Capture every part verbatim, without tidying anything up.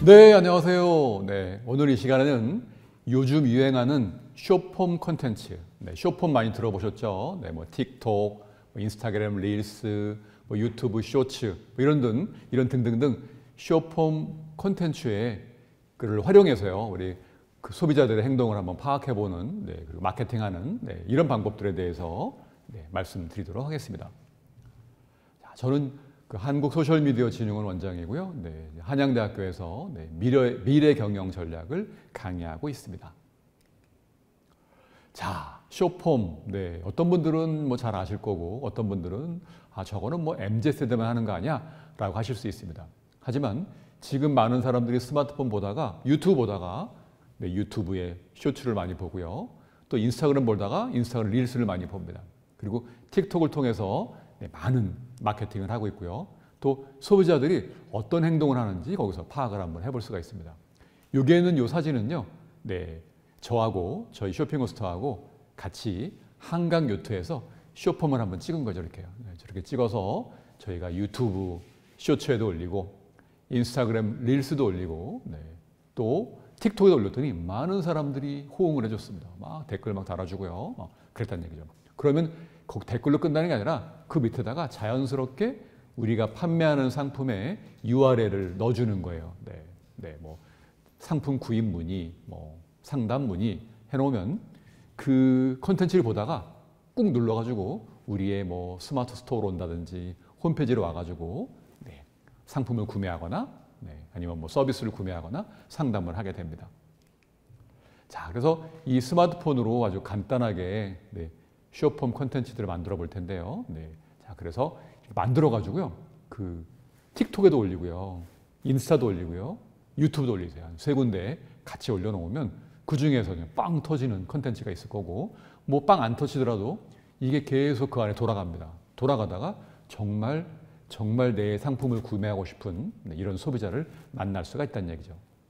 네, 안녕하세요. 네, 오늘 이 시간에는 요즘 유행하는 숏폼 콘텐츠, 네, 숏폼 많이 들어보셨죠? 네, 뭐 틱톡, 뭐 인스타그램 릴스, 뭐 유튜브 쇼츠, 뭐 이런 등 이런 등등등 숏폼 콘텐츠에 그를 활용해서요, 우리 그 소비자들의 행동을 한번 파악해보는, 네, 그리고 마케팅하는 네, 이런 방법들에 대해서 네, 말씀드리도록 하겠습니다. 자, 저는 그 한국소셜미디어진흥원 원장이고요. 네, 한양대학교에서 네, 미래, 미래 경영 전략을 강의하고 있습니다. 자, 숏폼. 네, 어떤 분들은 뭐 잘 아실 거고, 어떤 분들은 아, 저거는 뭐 엠지 세대만 하는 거 아니야? 라고 하실 수 있습니다. 하지만 지금 많은 사람들이 스마트폰 보다가, 유튜브 보다가, 네, 유튜브에 쇼츠를 많이 보고요. 또 인스타그램 보다가 인스타그램 릴스를 많이 봅니다. 그리고 틱톡을 통해서 네, 많은 마케팅을 하고 있고요. 또 소비자들이 어떤 행동을 하는지 거기서 파악을 한번 해볼 수가 있습니다. 여기에는 이 사진은요, 네, 저하고 저희 쇼핑호스트하고 같이 한강 요트에서 숏폼을 한번 찍은 거죠. 이렇게요. 네, 저렇게 찍어서 저희가 유튜브 쇼츠에도 올리고 인스타그램 릴스도 올리고 네, 또 틱톡에도 올렸더니 많은 사람들이 호응을 해줬습니다. 막 댓글 막 달아주고요. 막 그랬다는 얘기죠. 그러면 거기 댓글로 끝나는 게 아니라 그 밑에다가 자연스럽게 우리가 판매하는 상품의 유알엘을 넣어주는 거예요. 네, 네, 뭐 상품 구입 문의, 뭐 상담 문의 해놓으면 그 콘텐츠를 보다가 꾹 눌러가지고 우리의 뭐 스마트 스토어로 온다든지 홈페이지로 와가지고 네, 상품을 구매하거나 네, 아니면 뭐 서비스를 구매하거나 상담을 하게 됩니다. 자, 그래서 이 스마트폰으로 아주 간단하게 네, 숏폼 콘텐츠들을 만들어 볼 텐데요. 네. 자, 그래서 만들어 가지고요. 그 틱톡에도 올리고요. 인스타도 올리고요. 유튜브도 올리세요. 세 군데 같이 올려 놓으면 그 중에서 그냥 빵 터지는 콘텐츠가 있을 거고 뭐 빵 안 터지더라도 이게 계속 그 안에 돌아갑니다. 돌아가다가 정말 정말 내 상품을 구매하고 싶은 이런 소비자를 만날 수가 있다는 얘기죠.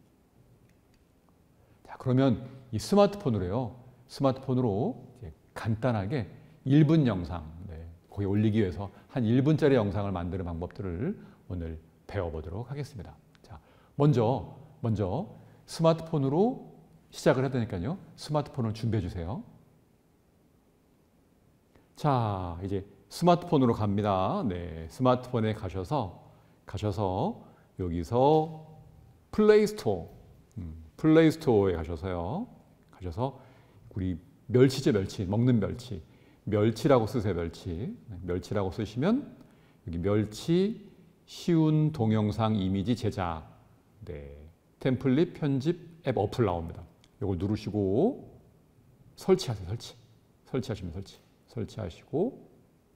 자, 그러면 이 스마트폰으로요. 스마트폰으로 이제 간단하게 일 분 영상, 네, 거기 올리기 위해서 한 일 분짜리 영상을 만드는 방법들을 오늘 배워보도록 하겠습니다. 자, 먼저, 먼저 스마트폰으로 시작을 해야 되니까요. 스마트폰을 준비해 주세요. 자, 이제 스마트폰으로 갑니다. 네, 스마트폰에 가셔서, 가셔서 여기서 플레이스토어, 음, 플레이스토어에 가셔서요. 가셔서 우리 멸치죠, 멸치. 먹는 멸치. 멸치라고 쓰세요, 멸치. 멸치라고 쓰시면 여기 멸치 쉬운 동영상 이미지 제작. 네. 템플릿 편집 앱 어플 나옵니다. 이걸 누르시고 설치하세요, 설치. 설치하시면 설치. 설치하시고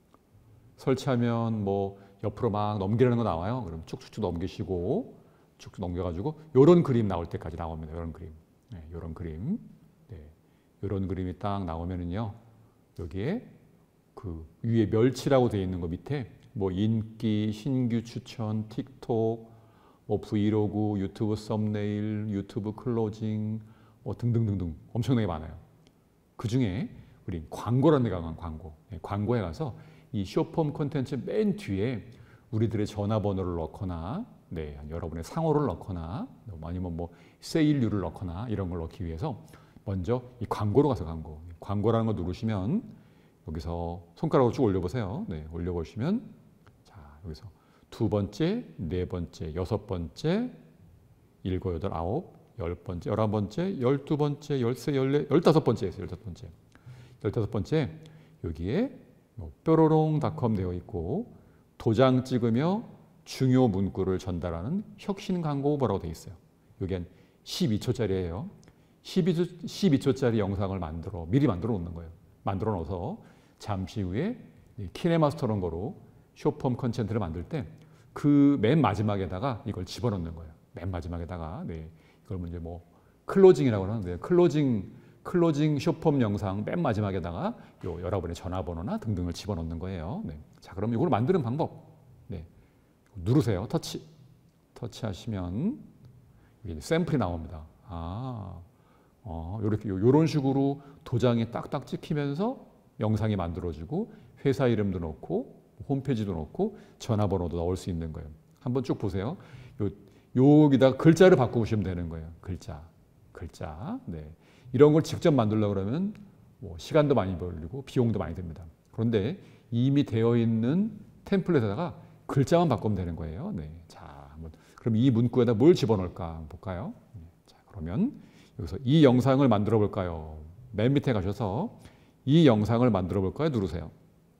설치하면 뭐 옆으로 막 넘기라는 거 나와요. 그럼 쭉쭉쭉 넘기시고 쭉쭉 넘겨가지고 이런 그림 나올 때까지 나옵니다. 이런 그림. 네, 이런 그림. 이런 그림이 딱 나오면은요, 여기에 그 위에 멸치라고 되어 있는 거 밑에 뭐 인기, 신규 추천, 틱톡, 뭐 브이로그, 유튜브 썸네일, 유튜브 클로징, 뭐 등등등등 엄청나게 많아요. 그 중에 우리 광고라는 데가 간 광고. 네, 광고에 가서 이 숏폼 콘텐츠 맨 뒤에 우리들의 전화번호를 넣거나, 네, 여러분의 상호를 넣거나, 아니면 뭐 세일률을 넣거나 이런 걸 넣기 위해서 먼저 이 광고로 가서 광고. 광고라는 거 누르시면 여기서 손가락으로 쭉 올려보세요. 네, 올려보시면 자, 여기서 두 번째, 네 번째, 여섯 번째, 일곱, 여덟, 아홉, 열 번째, 열한 번째, 열두 번째, 열세, 열네, 열다섯 번째 있어요. 열다섯 번째. 열다섯 번째 여기에 뭐 뾰로롱닷컴 되어 있고 도장 찍으며 중요 문구를 전달하는 혁신 광고 뭐라고 되어 있어요. 여기 한 십이 초짜리예요. 십이 초짜리 영상을 만들어 미리 만들어 놓는 거예요. 만들어 놓아서 잠시 후에 키네마스터라는 거로 숏폼 콘텐츠를 만들 때 그 맨 마지막에다가 이걸 집어넣는 거예요. 맨 마지막에다가 네, 이걸 이제 뭐 클로징이라고 하는데 클로징 클로징 숏폼 영상 맨 마지막에다가 요 여러분의 전화번호나 등등을 집어넣는 거예요. 네. 자, 그럼 이걸 만드는 방법. 네. 누르세요. 터치. 터치하시면 여기 샘플이 나옵니다. 아. 어, 이렇게 이런 식으로 도장이 딱딱 찍히면서 영상이 만들어지고 회사 이름도 넣고 홈페이지도 넣고 전화번호도 넣을 수 있는 거예요. 한번 쭉 보세요. 요 여기다가 글자를 바꾸시면 되는 거예요. 글자, 글자. 네. 이런 걸 직접 만들려고 그러면 뭐 시간도 많이 걸리고 비용도 많이 듭니다. 그런데 이미 되어 있는 템플릿에다가 글자만 바꾸면 되는 거예요. 네. 자, 한번 그럼 이 문구에다 뭘 집어넣을까 한번 볼까요? 네. 자, 그러면 여기서 이 영상을 만들어 볼까요? 맨 밑에 가셔서 이 영상을 만들어 볼까요? 누르세요.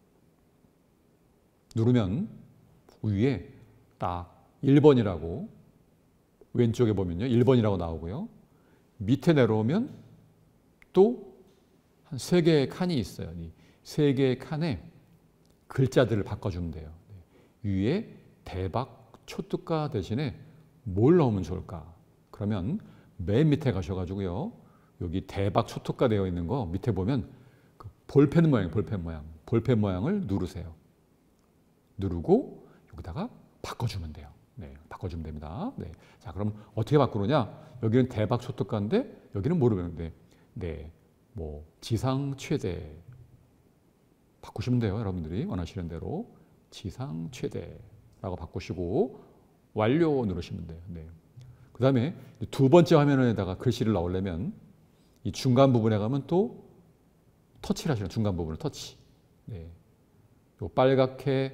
누르면 위에 딱 일 번이라고 왼쪽에 보면요. 일 번이라고 나오고요. 밑에 내려오면 또 한 세 개의 칸이 있어요. 이 세 개의 칸에 글자들을 바꿔주면 돼요. 위에 대박 초특가 대신에 뭘 넣으면 좋을까? 그러면 맨 밑에 가셔가지고요. 여기 대박 초특가 되어 있는 거 밑에 보면 그 볼펜 모양, 볼펜 모양, 볼펜 모양을 누르세요. 누르고 여기다가 바꿔주면 돼요. 네, 바꿔주면 됩니다. 네, 자 그럼 어떻게 바꾸느냐? 여기는 대박 초특가인데 여기는 모르는데, 네, 뭐 지상 최대 바꾸시면 돼요. 여러분들이 원하시는 대로 지상 최대라고 바꾸시고 완료 누르시면 돼요. 네. 그 다음에 두 번째 화면에다가 글씨를 넣으려면 이 중간 부분에 가면 또 터치를 하시는 중간 부분을 터치. 네. 요 빨갛게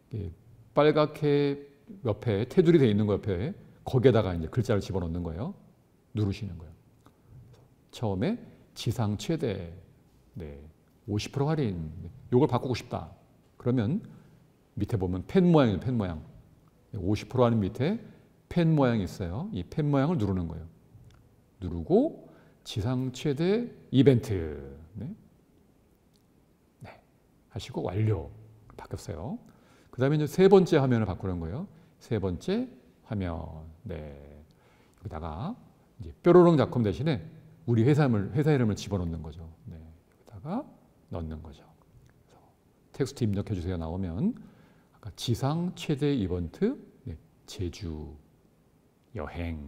빨갛게 옆에 테두리 되어 있는 거 옆에 거기에다가 이제 글자를 집어넣는 거예요. 누르시는 거예요. 처음에 지상 최대, 네, 오십 퍼센트 할인. 요걸 바꾸고 싶다. 그러면 밑에 보면 펜 모양이에요. 펜 모양. 오십 퍼센트 할인 밑에 펜 모양이 있어요. 이 펜 모양을 누르는 거예요. 누르고 지상 최대 이벤트. 네. 네. 하시고 완료. 바뀌었어요. 그 다음에 이제 세 번째 화면을 바꾸는 거예요. 세 번째 화면. 네. 여기다가 이제 뾰로롱 작품 대신에 우리 회사 이름을, 회사 이름을 집어넣는 거죠. 네. 여기다가 넣는 거죠. 그래서 텍스트 입력해 주세요. 나오면 아까 지상 최대 이벤트, 네. 제주 여행.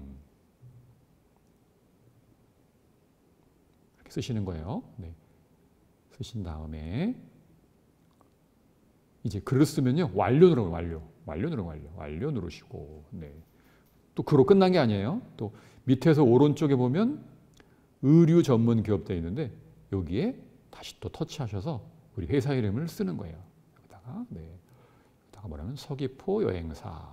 이렇게 쓰시는 거예요. 네. 쓰신 다음에 이제 글을 쓰면요. 완료 누르면 완료. 완료 누르면 완료. 완료 누르시고. 네. 또 그로 끝난 게 아니에요. 또 밑에서 오른쪽에 보면 의류 전문 기업 되어 있는데 여기에 다시 또 터치하셔서 우리 회사 이름을 쓰는 거예요. 여기다가 네. 여기다가 뭐냐면 서귀포 여행사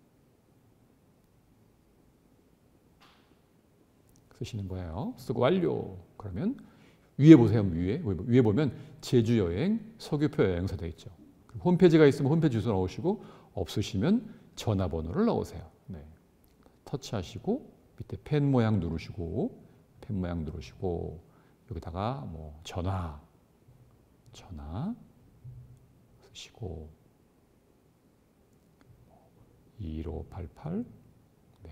쓰시는 거예요. 쓰고 완료. 그러면 위에 보세요. 위에 위에 보면 제주 여행 서귀포 여행사 되어 있죠. 홈페이지가 있으면 홈페이지 주소 넣으시고 없으시면 전화번호를 넣으세요. 네. 터치하시고 밑에 펜 모양 누르시고 펜 모양 누르시고 여기다가 뭐 전화 전화 쓰시고 일오팔팔 네.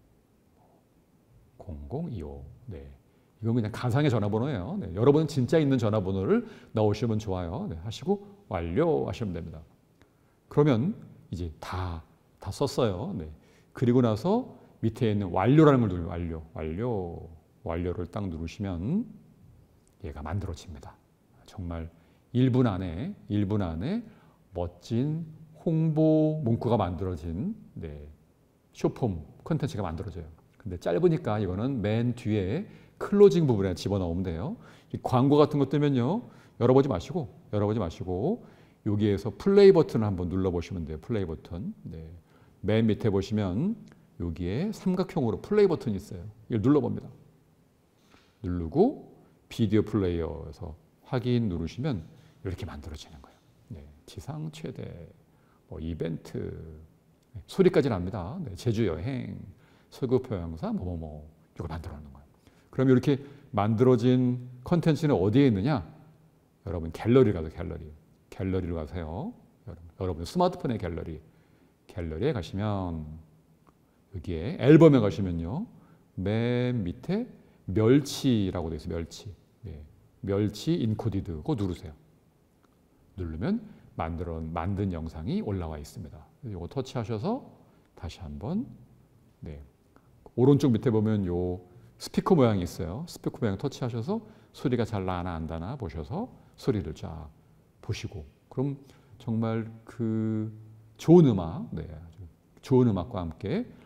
공공이오 네. 이건 그냥 가상의 전화번호예요. 네. 여러분 진짜 있는 전화번호를 넣으시면 좋아요. 네. 하시고 완료 하시면 됩니다. 그러면 이제 다, 다 썼어요. 네. 그리고 나서 밑에 있는 완료라는 걸 누르면 완료, 완료, 완료를 딱 누르시면 얘가 만들어집니다. 정말 일 분 안에, 일 분 안에 멋진 홍보 문구가 만들어진 네, 쇼폼 콘텐츠가 만들어져요. 근데 짧으니까 이거는 맨 뒤에 클로징 부분에 집어넣으면 돼요. 이 광고 같은 것 뜨면요. 열어보지 마시고, 열어보지 마시고 여기에서 플레이 버튼을 한번 눌러보시면 돼요. 플레이 버튼. 네. 맨 밑에 보시면 여기에 삼각형으로 플레이 버튼이 있어요. 이걸 눌러봅니다. 누르고 비디오 플레이어에서 확인 누르시면 이렇게 만들어지는 거예요. 네. 지상 최대 뭐 이벤트 네. 소리까지 납니다. 네. 제주 여행, 서귀포 여행사 뭐뭐뭐 이걸 만들어 놓는 거예요. 그럼 이렇게 만들어진 컨텐츠는 어디에 있느냐? 여러분 갤러리 가서 갤러리. 갤러리로 가세요. 여러분 스마트폰의 갤러리. 갤러리에 가시면 여기에 앨범에 가시면요. 맨 밑에 멸치라고 되어 있어요. 멸치. 네. 멸치 인코디드 그거 누르세요. 누르면 만들어, 만든 영상이 올라와 있습니다. 이거 터치하셔서 다시 한번 네. 오른쪽 밑에 보면 요 스피커 모양이 있어요. 스피커 모양 터치하셔서 소리가 잘 나나 안 나나 보셔서 소리를 쫙 보시고 그럼 정말 그 좋은 음악, 네, 좋은 음악과 함께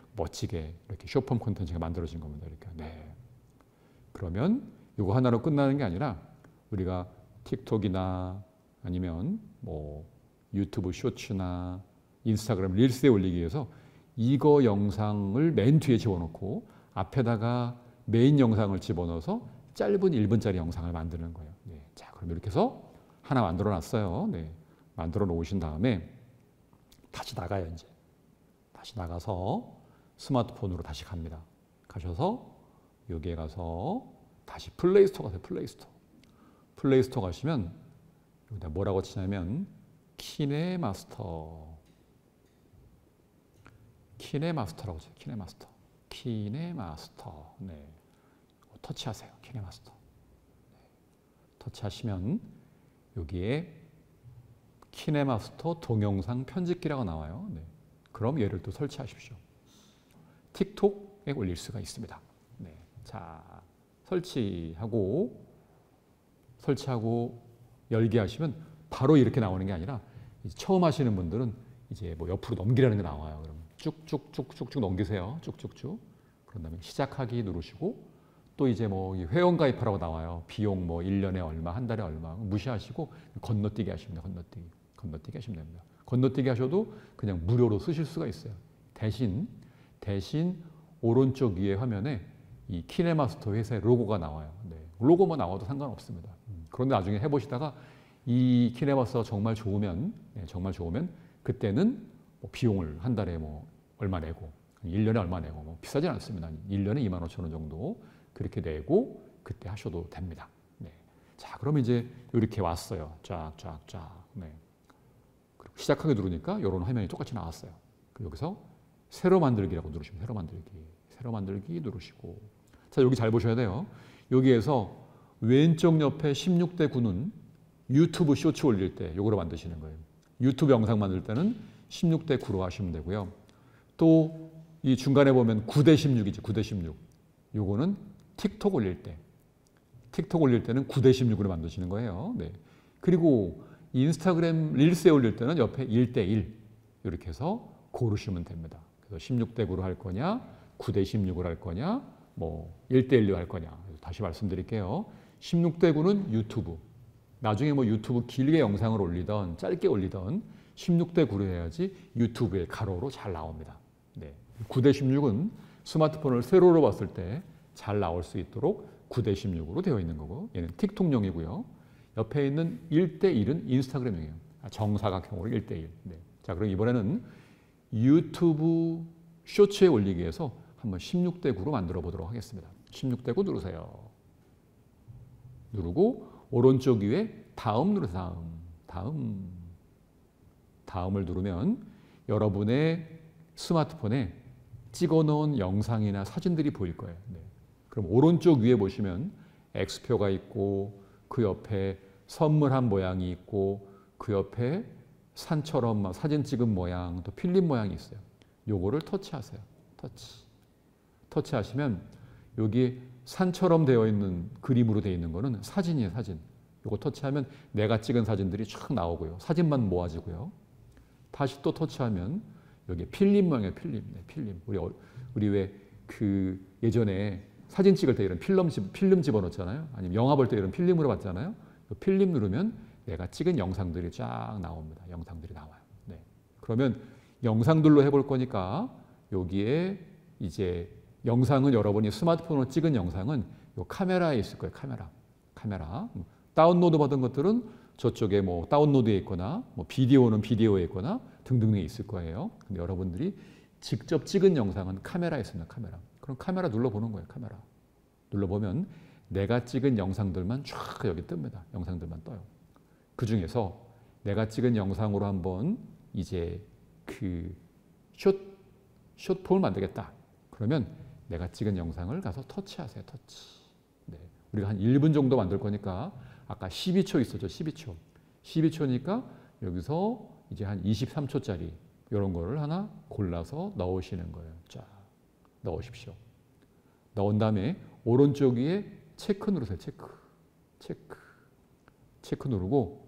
멋지게 이렇게 숏폼 콘텐츠가 만들어진 겁니다. 이렇게. 네. 그러면 이거 하나로 끝나는 게 아니라 우리가 틱톡이나 아니면 뭐 유튜브 쇼츠나 인스타그램 릴스에 올리기 위해서 이거 영상을 맨 뒤에 집어넣고 앞에다가 메인 영상을 집어넣어서 짧은 일 분짜리 영상을 만드는 거예요. 네. 자, 그럼 이렇게 해서 하나 만들어 놨어요. 네. 만들어 놓으신 다음에 다시 나가요, 이제. 다시 나가서 스마트폰으로 다시 갑니다. 가셔서 여기에 가서 다시 플레이스토어 가세요. 플레이스토어. 플레이스토어 가시면 여기다 뭐라고 치냐면 키네마스터. 키네마스터라고 쳐요. 키네마스터. 키네마스터. 네. 터치하세요. 키네마스터. 네. 터치하시면 여기에 키네마스터 동영상 편집기라고 나와요. 네. 그럼 얘를 또 설치하십시오. 틱톡에 올릴 수가 있습니다. 네. 자, 설치하고 설치하고 열기 하시면 바로 이렇게 나오는 게 아니라 이제 처음 하시는 분들은 이제 뭐 옆으로 넘기라는 게 나와요. 그럼 쭉쭉쭉쭉쭉 넘기세요. 쭉쭉쭉. 그런 다음에 시작하기 누르시고 또 이제 뭐 회원 가입하라고 나와요. 비용 뭐 일 년에 얼마, 한 달에 얼마 무시하시고 건너뛰기 하시면 돼요. 건너뛰기. 건너뛰기 하시면 됩니다. 건너뛰기 하셔도 그냥 무료로 쓰실 수가 있어요. 대신 대신 오른쪽 위에 화면에 이 키네마스터 회사의 로고가 나와요. 네. 로고만 나와도 상관없습니다. 그런데 나중에 해보시다가 이 키네마스터가 정말 좋으면 네, 정말 좋으면 그때는 뭐 비용을 한 달에 뭐 얼마 내고 일 년에 얼마 내고 뭐 비싸지 않습니다. 일 년에 이만 오천 원 정도 그렇게 내고 그때 하셔도 됩니다. 네. 자, 그러면 이제 이렇게 왔어요. 쫙쫙쫙. 네. 그리고 시작하게 누르니까 이런 화면이 똑같이 나왔어요. 그리고 여기서 새로 만들기라고 누르시면 새로 만들기, 새로 만들기 누르시고 자, 여기 잘 보셔야 돼요. 여기에서 왼쪽 옆에 십육 대 구는 유튜브 쇼츠 올릴 때 이거로 만드시는 거예요. 유튜브 영상 만들 때는 십육 대 구로 하시면 되고요. 또 이 중간에 보면 구 대 십육이죠. 구 대 십육. 요거는 틱톡 올릴 때. 틱톡 올릴 때는 구 대 십육으로 만드시는 거예요. 네. 그리고 인스타그램 릴스에 올릴 때는 옆에 일 대 일. 이렇게 해서 고르시면 됩니다. 그래서 십육 대 구로 할 거냐, 구 대 십육으로 할 거냐, 뭐 일 대 일로 할 거냐. 다시 말씀드릴게요. 십육 대 구는 유튜브. 나중에 뭐 유튜브 길게 영상을 올리던 짧게 올리던 십육 대 구로 해야지 유튜브에 가로로 잘 나옵니다. 네. 구 대 십육은 스마트폰을 세로로 봤을 때 잘 나올 수 있도록 구 대 십육으로 되어 있는 거고 얘는 틱톡용이고요. 옆에 있는 일 대 일은 인스타그램용이에요. 정사각형으로 일 대 일. 네. 자, 그럼 이번에는 유튜브 쇼츠에 올리기 위해서 한번 십육 대 구로 만들어 보도록 하겠습니다. 십육 대 구 누르세요. 누르고 오른쪽 위에 다음 누르세요. 다음. 다음. 다음을 누르면 여러분의 스마트폰에 찍어놓은 영상이나 사진들이 보일 거예요. 네. 그럼 오른쪽 위에 보시면 X표가 있고 그 옆에 선물한 모양이 있고 그 옆에 산처럼 사진 찍은 모양 또 필름 모양이 있어요. 요거를 터치하세요. 터치. 터치하시면 여기 산처럼 되어 있는 그림으로 되어 있는 거는 사진이에요. 사진. 요거 터치하면 내가 찍은 사진들이 쫙 나오고요. 사진만 모아지고요. 다시 또 터치하면 여기 필름 모양의 필름. 네, 필름. 우리 우리 왜 그 예전에 사진 찍을 때 이런 필름 집 필름 집어넣잖아요. 아니면 영화 볼 때 이런 필름으로 봤잖아요. 필름 누르면 내가 찍은 영상들이 쫙 나옵니다. 영상들이 나와요. 네. 그러면 영상들로 해볼 거니까 여기에 이제 영상은 여러분이 스마트폰으로 찍은 영상은 요 카메라에 있을 거예요. 카메라. 카메라. 다운로드 받은 것들은 저쪽에 뭐 다운로드에 있거나 뭐 비디오는 비디오에 있거나 등등에 있을 거예요. 근데 여러분들이 직접 찍은 영상은 카메라에 있습니다. 카메라. 그럼 카메라 눌러보는 거예요. 카메라. 눌러보면 내가 찍은 영상들만 쫙 여기 뜹니다. 영상들만 떠요. 그 중에서 내가 찍은 영상으로 한번 이제 그 숏, 숏폼을 만들겠다. 그러면 내가 찍은 영상을 가서 터치하세요. 터치. 네. 우리가 한 일 분 정도 만들 거니까 아까 십이 초 있었죠. 십이 초. 십이 초니까 여기서 이제 한 이십삼 초짜리 이런 거를 하나 골라서 넣으시는 거예요. 쫙 넣으십시오. 넣은 다음에 오른쪽 위에 체크 누르세요. 체크. 체크. 체크 누르고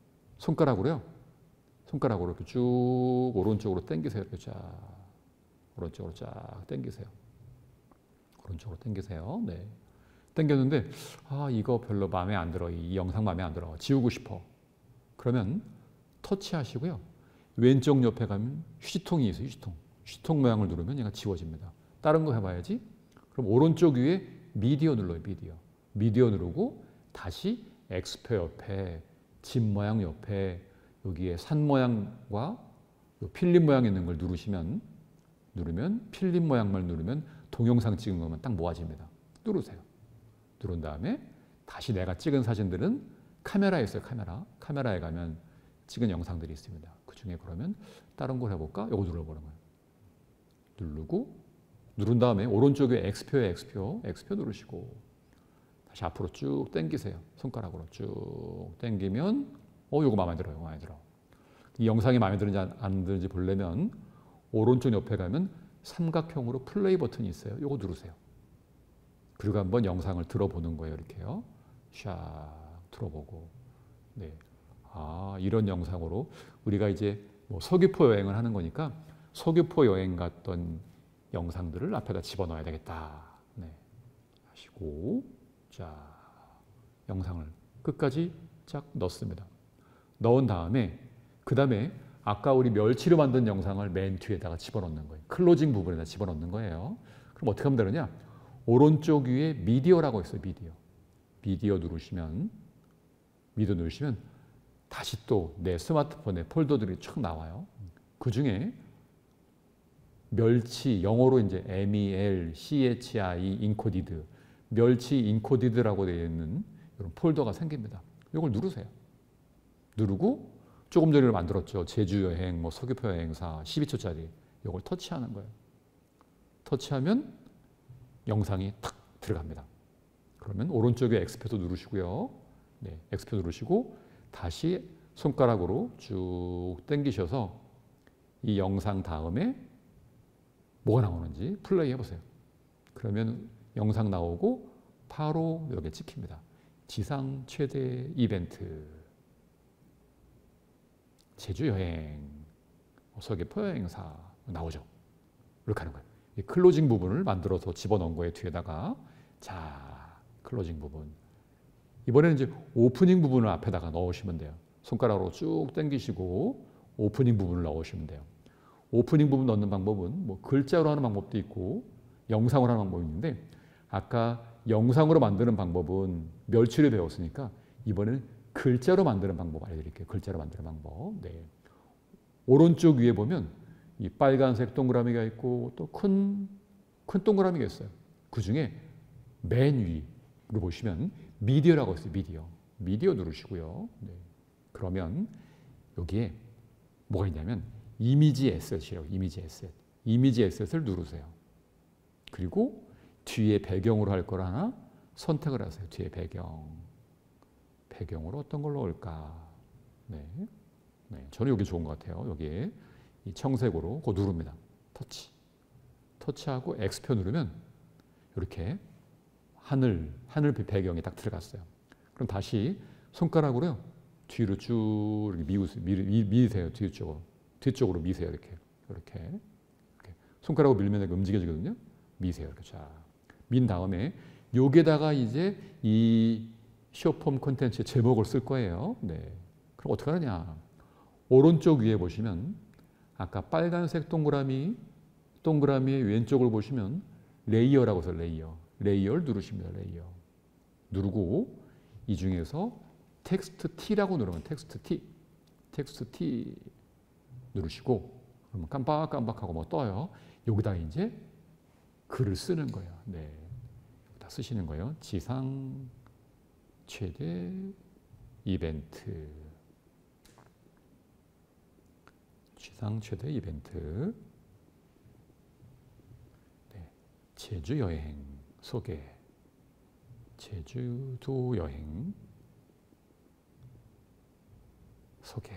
손가락으로요. 손가락으로 이렇게 쭉 오른쪽으로 당기세요. 이렇게 쫙. 오른쪽으로 쫙 당기세요. 오른쪽으로 당기세요. 네. 당겼는데 아 이거 별로 마음에 안 들어. 이 영상 마음에 안 들어. 지우고 싶어. 그러면 터치하시고요. 왼쪽 옆에 가면 휴지통이 있어요. 휴지통. 휴지통 모양을 누르면 얘가 지워집니다. 다른 거 해봐야지. 그럼 오른쪽 위에 미디어 눌러요. 미디어. 미디어 누르고 다시 엑스표 옆에 집 모양 옆에 여기에 산 모양과 필름 모양 있는 걸 누르시면 누르면 필름 모양만 누르면 동영상 찍은 것만 딱 모아집니다. 누르세요. 누른 다음에 다시 내가 찍은 사진들은 카메라에 있어요. 카메라. 카메라에 가면 찍은 영상들이 있습니다. 그 중에 그러면 다른 걸 해볼까? 이거 눌러보는 거예요. 누르고 누른 다음에 오른쪽에 X표에 X표, X표 누르시고 다시 앞으로 쭉 당기세요. 손가락으로 쭉 당기면 어 이거 마음에 들어요. 마음에 들어. 이 영상이 마음에 드는지 안 드는지 보려면 오른쪽 옆에 가면 삼각형으로 플레이 버튼이 있어요. 이거 누르세요. 그리고 한번 영상을 들어보는 거예요. 이렇게요. 샥 들어보고. 네. 아, 이런 영상으로 우리가 이제 뭐 서귀포 여행을 하는 거니까 서귀포 여행 갔던 영상들을 앞에다 집어넣어야 되겠다. 네. 하시고 자 영상을 끝까지 쫙 넣습니다. 넣은 다음에 그 다음에 아까 우리 멸치로 만든 영상을 맨 뒤에다가 집어넣는 거예요. 클로징 부분에다 집어넣는 거예요. 그럼 어떻게 하면 되느냐? 오른쪽 위에 미디어라고 있어요. 미디어. 미디어 누르시면 미디어 누르시면 다시 또 내 스마트폰에 폴더들이 쭉 나와요. 그 중에 멸치 영어로 이제 엠 이 엘 씨 에이치 아이 인코디드 멸치 인코디드라고 되어 있는 이런 폴더가 생깁니다. 이걸 누르세요. 누르고 조금 전에 만들었죠. 제주 여행, 뭐 서귀포 여행사 십이 초짜리 이걸 터치하는 거예요. 터치하면 영상이 탁 들어갑니다. 그러면 오른쪽에 X표도 누르시고요. 네, X표 누르시고 다시 손가락으로 쭉 당기셔서 이 영상 다음에 뭐가 나오는지 플레이 해보세요. 그러면 영상 나오고 바로 여기에 찍힙니다. 지상 최대 이벤트 제주 여행 서귀포 여행사 나오죠. 이렇게 하는 거예요. 이 클로징 부분을 만들어서 집어넣은 거에 뒤에다가 자 클로징 부분 이번에는 이제 오프닝 부분을 앞에다가 넣으시면 돼요. 손가락으로 쭉 당기시고 오프닝 부분을 넣으시면 돼요. 오프닝 부분 넣는 방법은 뭐 글자로 하는 방법도 있고 영상으로 하는 방법이 있는데 아까 영상으로 만드는 방법은 멸치를 배웠으니까 이번에는 글자로 만드는 방법 알려드릴게요. 글자로 만드는 방법. 네. 오른쪽 위에 보면 이 빨간색 동그라미가 있고 또 큰 큰 동그라미가 있어요. 그 중에 맨 위로 보시면 미디어라고 있어요. 미디어. 미디어 누르시고요. 네. 그러면 여기에 뭐가 있냐면 이미지 에셋이라고 이미지 에셋. 이미지 에셋을 누르세요. 그리고 뒤에 배경으로 할 걸 하나 선택을 하세요. 뒤에 배경. 배경으로 어떤 걸로 올까? 네. 네. 저는 여기 좋은 것 같아요. 여기에 이 청색으로 그거 누릅니다. 터치. 터치하고 X표 누르면 이렇게 하늘, 하늘 배경이 딱 들어갔어요. 그럼 다시 손가락으로요. 뒤로 쭉 이렇게 미우세요. 미, 미세요. 뒤쪽으로. 뒤쪽으로 미세요. 이렇게. 이렇게. 이렇게. 손가락으로 밀면 이렇게 움직여지거든요. 미세요. 이렇게 쫙. 민 다음에 여기에다가 이제 이 쇼폼 콘텐츠의 제목을 쓸 거예요. 네. 그럼 어떻게 하느냐. 오른쪽 위에 보시면 아까 빨간색 동그라미, 동그라미의 왼쪽을 보시면 레이어라고 해서 레이어. 레이어를 누르십니다. 레이어. 누르고 이 중에서 텍스트 T라고 누르면 텍스트 T. 텍스트 T 누르시고 그러면 깜빡깜빡하고 뭐 떠요. 여기다 이제 글을 쓰는 거예요. 네. 여기다 쓰시는 거예요. 지상 최대 이벤트. 지상 최대 이벤트. 네. 제주 여행 소개. 제주도 여행 소개.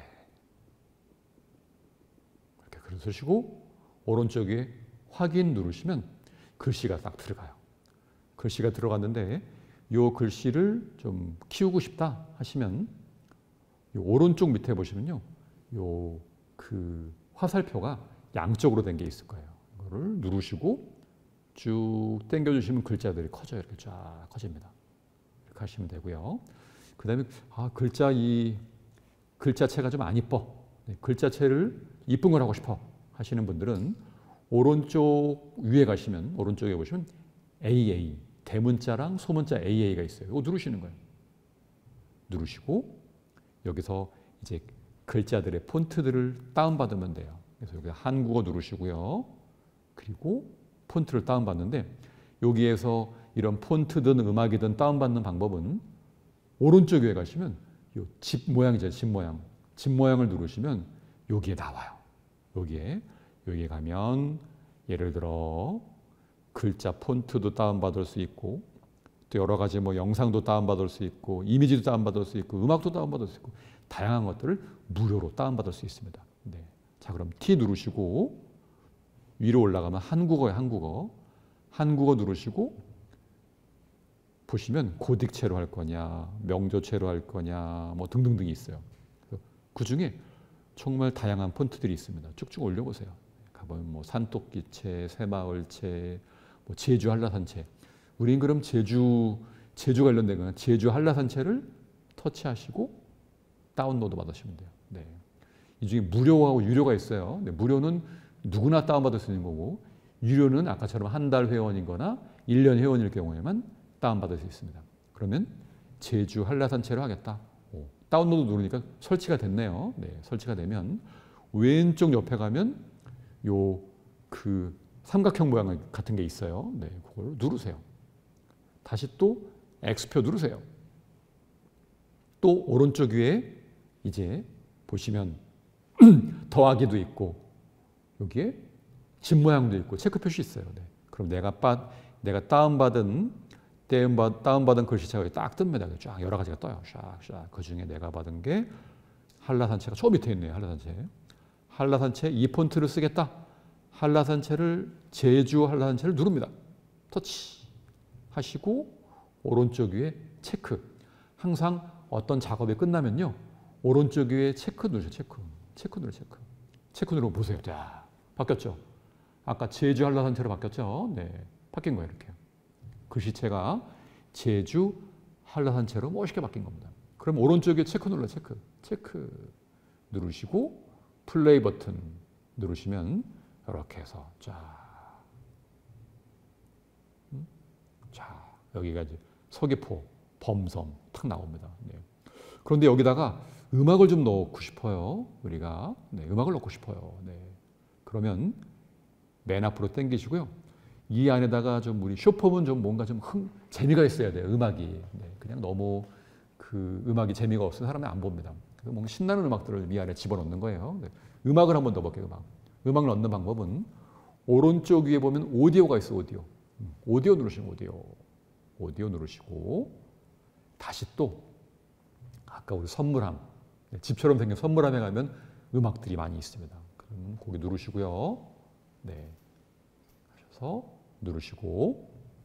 이렇게 글을 쓰시고 오른쪽에 확인 누르시면 글씨가 딱 들어가요. 글씨가 들어갔는데 이 글씨를 좀 키우고 싶다 하시면 이 오른쪽 밑에 보시면요. 요 그 화살표가 양쪽으로 된 게 있을 거예요. 이거를 누르시고 쭉 당겨주시면 글자들이 커져요. 이렇게 쫙 커집니다. 이렇게 하시면 되고요. 그 다음에 아, 글자 이 글자체가 좀 안 이뻐. 네, 글자체를 이쁜 걸 하고 싶어 하시는 분들은 오른쪽 위에 가시면 오른쪽에 보시면 에이에이 대문자랑 소문자 에이에이가 있어요. 이거 누르시는 거예요. 누르시고 여기서 이제 글자들의 폰트들을 다운받으면 돼요. 그래서 여기 한국어 누르시고요. 그리고 폰트를 다운받는데 여기에서 이런 폰트든 음악이든 다운받는 방법은 오른쪽 위에 가시면 이 집 모양이죠. 집 모양. 집 모양을 누르시면 여기에 나와요. 여기에 여기에 가면 예를 들어 글자 폰트도 다운받을 수 있고 또 여러 가지 뭐 영상도 다운받을 수 있고 이미지도 다운받을 수 있고 음악도 다운받을 수 있고 다양한 것들을 무료로 다운받을 수 있습니다. 네. 자, 그럼 T 누르시고 위로 올라가면 한국어에 한국어 한국어 누르시고 보시면 고딕체로 할 거냐 명조체로 할 거냐 뭐 등등등이 있어요. 그 중에 정말 다양한 폰트들이 있습니다. 쭉쭉 올려보세요. 가보면 뭐 산토끼체, 새마을체, 뭐 제주 한라산체. 우린 그럼 제주 제주 관련된 거는 제주 한라산체를 터치하시고 다운로드 받으시면 돼요. 네. 이 중에 무료하고 유료가 있어요. 네, 무료는 누구나 다운받을 수 있는 거고 유료는 아까처럼 한 달 회원이거나 일 년 회원일 경우에만 다운받을 수 있습니다. 그러면 제주 한라산체로 하겠다. 오, 다운로드 누르니까 설치가 됐네요. 네, 설치가 되면 왼쪽 옆에 가면 요 그 삼각형 모양 같은 게 있어요. 네, 그걸 누르세요. 다시 또 X표 누르세요. 또 오른쪽 위에 이제 보시면 더하기도 있고 여기에 집 모양도 있고 체크 표시 있어요. 네. 그럼 내가 빠, 내가 다운받은 다운받은 글씨체가 딱 뜹니다. 쫙 여러 가지가 떠요. 샥샥. 그 중에 내가 받은 게 한라산체가 저 밑에 있네요. 한라산체. 한라산체 이 폰트를 쓰겠다. 한라산체를 제주 한라산체를 누릅니다. 터치 하시고 오른쪽 위에 체크. 항상 어떤 작업이 끝나면요. 오른쪽 위에 체크 누르세요. 체크. 체크 누르 체크. 체크 누르고 보세요. 자, 바뀌었죠? 아까 제주 한라산체로 바뀌었죠? 네. 바뀐 거예요. 이렇게. 글씨체가 제주 한라산체로 멋있게 바뀐 겁니다. 그럼 오른쪽에 체크 눌러 체크. 체크 누르시고 플레이 버튼 누르시면 이렇게 해서 자, 음? 자 여기가 이제 서귀포, 범섬 탁 나옵니다. 네. 그런데 여기다가 음악을 좀 넣고 싶어요. 우리가 네, 음악을 넣고 싶어요. 네. 그러면 맨 앞으로 당기시고요. 이 안에다가 좀 우리 쇼폼은 좀 뭔가 좀 흥, 재미가 있어야 돼요. 음악이 네, 그냥 너무 그 음악이 재미가 없으면 사람이 안 봅니다. 뭔가 신나는 음악들을 이 안에 집어넣는 거예요. 네. 음악을 한번 넣어볼게요. 음악. 음악을 넣는 방법은 오른쪽 위에 보면 오디오가 있어. 오디오. 오디오 누르시면 오디오. 오디오 누르시고 다시 또 아까 우리 선물함 네, 집처럼 생긴 선물함에 가면 음악들이 많이 있습니다. 그럼 거기 누르시고요. 네. 하셔서 누르시고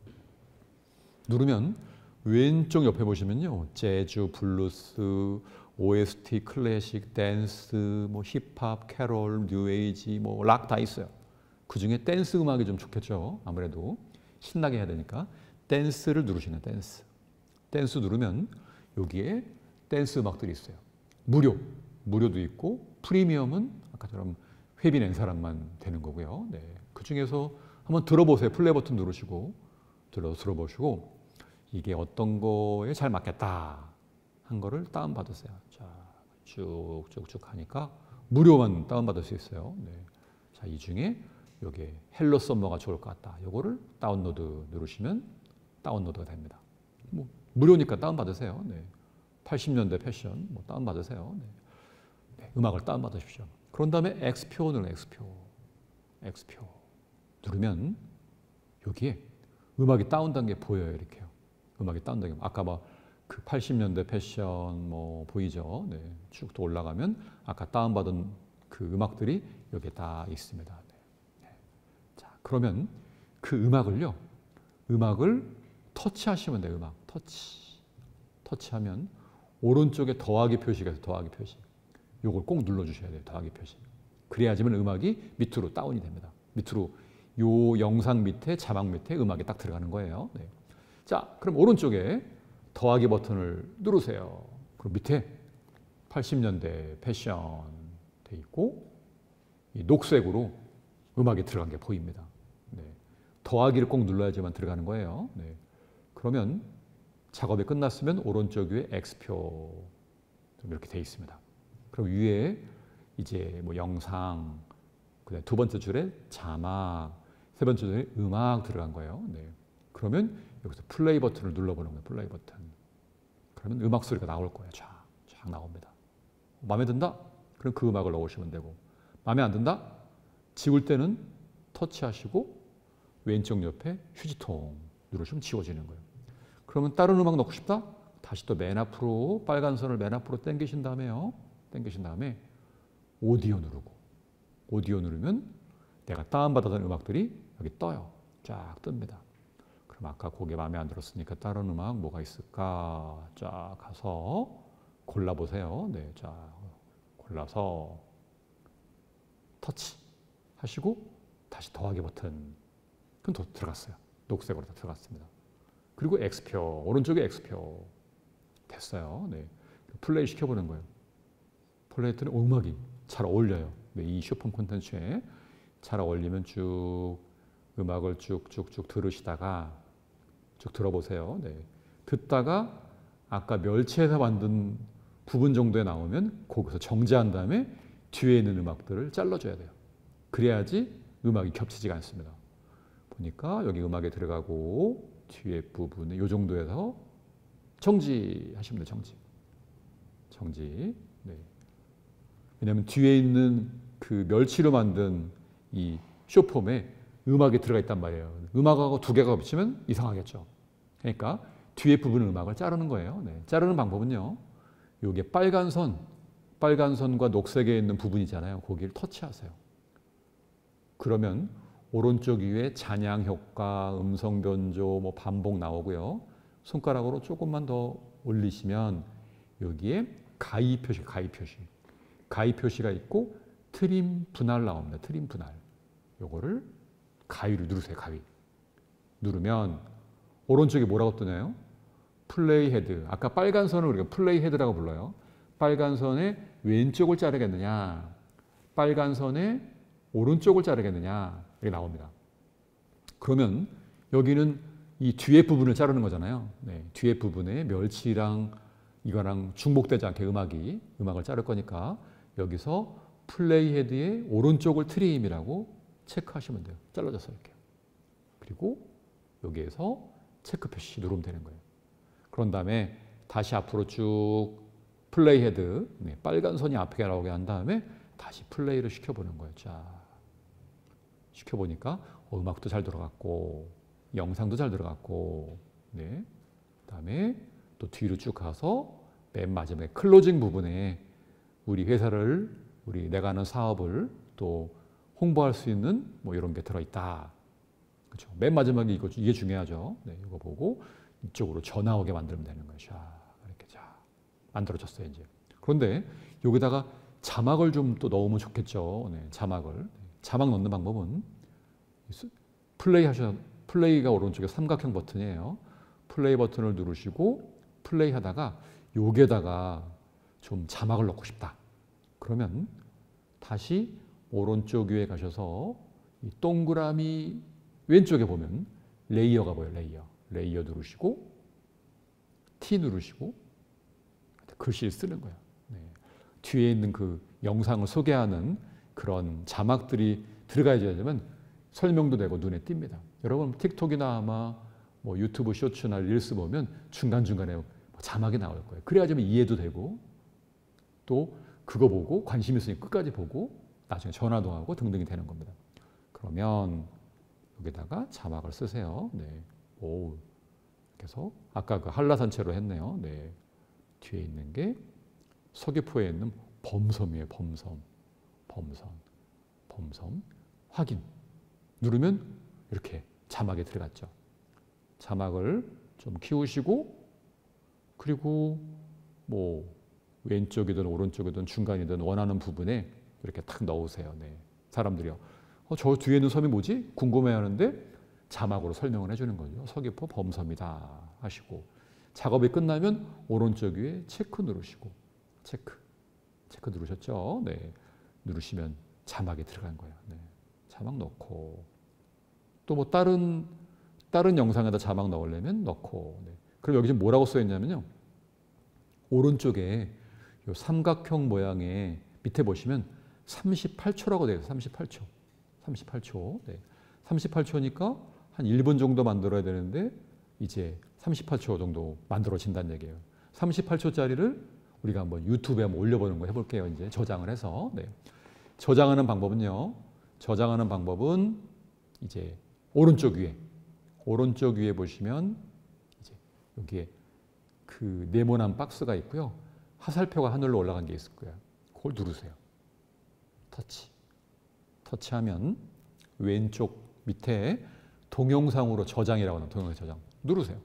누르면 왼쪽 옆에 보시면요. 재즈, 블루스, 오에스티, 클래식, 댄스, 뭐 힙합, 캐롤, 뉴에이지, 뭐 락 다 있어요. 그 중에 댄스 음악이 좀 좋겠죠. 아무래도 신나게 해야 되니까 댄스를 누르시는 댄스. 댄스 누르면 여기에 댄스 음악들이 있어요. 무료, 무료도 있고 프리미엄은 아까처럼 회비 낸 사람만 되는 거고요. 네. 그 중에서 한번 들어보세요. 플레이 버튼 누르시고 들어 들어보시고 이게 어떤 거에 잘 맞겠다 한 거를 다운 받으세요. 자, 쭉쭉쭉 하니까 무료만 다운 받을 수 있어요. 네. 자, 이 중에 여기 헬로 썸머가 좋을 것 같다. 요거를 다운로드 누르시면 다운로드가 됩니다. 뭐 무료니까 다운 받으세요. 네. 팔십 년대 패션 뭐 다운 받으세요. 네. 네, 음악을 다운 받으십시오. 그런 다음에 X표 누르 X표. X표 누르면 여기에 음악이 다운된 게 보여요. 이렇게요. 음악이 다운된 게 아까 막 그 팔십 년대 패션 뭐 보이죠? 네. 쭉 또 올라가면 아까 다운받은 그 음악들이 여기에 다 있습니다. 네. 네. 자, 그러면 그 음악을요. 음악을 터치하시면 돼요. 음악 터치. 터치하면 오른쪽에 더하기 표시가 있어요. 더하기 표시. 요걸 꼭 눌러주셔야 돼요. 더하기 표시. 그래야지만 음악이 밑으로 다운이 됩니다. 밑으로 요 영상 밑에 자막 밑에 음악이 딱 들어가는 거예요. 네. 자, 그럼 오른쪽에 더하기 버튼을 누르세요. 그럼 밑에 팔십 년대 패션 돼 있고 이 녹색으로 음악이 들어간 게 보입니다. 네. 더하기를 꼭 눌러야지만 들어가는 거예요. 네. 그러면 작업이 끝났으면 오른쪽 위에 X표 이렇게 돼 있습니다. 그럼 위에 이제 뭐 영상, 그다음 두 번째 줄에 자막, 세 번째 줄에 음악 들어간 거예요. 네. 그러면 여기서 플레이 버튼을 눌러보는 거예요. 플레이 버튼. 그러면 음악 소리가 나올 거예요. 쫙, 쫙 나옵니다. 마음에 든다? 그럼 그 음악을 넣으시면 되고, 마음에 안 든다? 지울 때는 터치하시고 왼쪽 옆에 휴지통 누르시면 지워지는 거예요. 그러면 다른 음악 넣고 싶다? 다시 또 맨 앞으로 빨간 선을 맨 앞으로 당기신 다음에요. 당기신 다음에 오디오 누르고, 오디오 누르면 내가 다운받았던 음악들이 여기 떠요. 쫙 뜹니다. 그럼 아까 곡이 마음에 안 들었으니까 다른 음악 뭐가 있을까? 쫙 가서 골라보세요. 네, 자 골라서 터치 하시고 다시 더하기 버튼. 그럼 더 들어갔어요. 녹색으로 다 들어갔습니다. 그리고 X표, 오른쪽에 X표 됐어요. 네, 플레이 시켜보는 거예요. 플레이 했더니 음악이 잘 어울려요. 네, 이 숏폼 콘텐츠에 잘 어울리면 쭉 음악을 쭉쭉쭉 들으시다가 쭉 들어보세요. 네. 듣다가 아까 멸치에서 만든 부분 정도에 나오면 거기서 정지한 다음에 뒤에 있는 음악들을 잘라줘야 돼요. 그래야지 음악이 겹치지가 않습니다. 보니까 여기 음악에 들어가고 뒤에 부분에 이 정도에서 정지하시면 돼요. 정지. 정지. 네. 왜냐하면 뒤에 있는 그 멸치로 만든 이 숏폼에 음악이 들어가 있단 말이에요. 음악하고 두 개가 겹치면 이상하겠죠. 그러니까 뒤에 부분 음악을 자르는 거예요. 네. 자르는 방법은요. 이게 빨간 선, 빨간 선과 녹색에 있는 부분이잖아요. 거기를 터치하세요. 그러면 오른쪽 위에 잔향 효과, 음성 변조, 뭐 반복 나오고요. 손가락으로 조금만 더 올리시면 여기에 가위 표시, 가위 표시, 가위 표시가 있고 트림 분할 나옵니다. 트림 분할. 요거를 가위를 누르세요. 가위. 누르면 오른쪽에 뭐라고 뜨나요? 플레이 헤드. 아까 빨간 선을 우리가 플레이 헤드라고 불러요. 빨간 선의 왼쪽을 자르겠느냐, 빨간 선의 오른쪽을 자르겠느냐 이게 나옵니다. 그러면 여기는 이 뒤에 부분을 자르는 거잖아요. 네, 뒤에 부분에 멸치랑 이거랑 중복되지 않게 음악이 음악을 자를 거니까 여기서 플레이 헤드의 오른쪽을 트림이라고 체크하시면 돼요. 잘라져서 이렇게. 그리고 여기에서 체크 표시 누르면 되는 거예요. 그런 다음에 다시 앞으로 쭉 플레이 헤드, 네, 빨간 선이 앞에 나오게 한 다음에 다시 플레이를 시켜보는 거예요. 자, 시켜보니까 어, 음악도 잘 들어갔고 영상도 잘 들어갔고, 네, 그다음에 또 뒤로 쭉 가서 맨 마지막에 클로징 부분에 우리 회사를, 우리 내가 하는 사업을 또 홍보할 수 있는 뭐 이런 게 들어있다. 그렇죠. 맨 마지막에 이거 이게 중요하죠. 네, 이거 보고 이쪽으로 전화 오게 만들면 되는 거예요. 자, 이렇게 자 만들어졌어요 이제. 그런데 여기다가 자막을 좀 또 넣으면 좋겠죠. 네, 자막을. 자막 넣는 방법은 플레이 하셔. 플레이가 오른쪽에 삼각형 버튼이에요. 플레이 버튼을 누르시고 플레이 하다가 여기에다가 좀 자막을 넣고 싶다. 그러면 다시 오른쪽 위에 가셔서 이 동그라미 왼쪽에 보면 레이어가 보여요. 레이어. 레이어 누르시고 T 누르시고 글씨를 쓰는 거예요. 네. 뒤에 있는 그 영상을 소개하는 그런 자막들이 들어가야 되면 설명도 되고 눈에 띕니다. 여러분 틱톡이나 아마 뭐 유튜브 쇼츠나 릴스 보면 중간중간에 자막이 나올 거예요. 그래야지만 이해도 되고 또 그거 보고 관심 있으니 끝까지 보고 나중에 전화도 하고 등등이 되는 겁니다. 그러면 여기다가 자막을 쓰세요. 네. 오. 그래서 아까 그 한라산채로 했네요. 네. 뒤에 있는 게 서귀포에 있는 범섬이에요. 범섬. 범섬. 범섬. 확인. 누르면 이렇게 자막이 들어갔죠. 자막을 좀 키우시고 그리고 뭐 왼쪽이든 오른쪽이든 중간이든 원하는 부분에 이렇게 탁 넣으세요. 네. 사람들이요. 어, 저 뒤에 있는 섬이 뭐지? 궁금해하는데 자막으로 설명을 해주는 거죠. 서귀포 범섬이다 하시고 작업이 끝나면 오른쪽 위에 체크 누르시고 체크 체크 누르셨죠? 네, 누르시면 자막이 들어간 거예요. 네, 자막 넣고 또 뭐 다른 다른 영상에다 자막 넣으려면 넣고 네. 그럼 여기 지금 뭐라고 써 있냐면요. 오른쪽에 요 삼각형 모양의 밑에 보시면 삼십팔 초라고 되어 있어요. 삼십팔 초. 삼십팔 초. 네. 삼십팔 초니까 한 일 분 정도 만들어야 되는데 이제 삼십팔 초 정도 만들어진다는 얘기예요. 삼십팔 초짜리를 우리가 한번 유튜브에 한번 올려보는 거 해볼게요. 이제 저장을 해서. 네. 저장하는 방법은요. 저장하는 방법은 이제 오른쪽 위에 오른쪽 위에 보시면 이제 여기에 그 네모난 박스가 있고요. 화살표가 하늘로 올라간 게 있을 거예요. 그걸 누르세요. 터치. 터치하면 왼쪽 밑에 동영상으로 저장이라고 하는 동영상 저장 누르세요.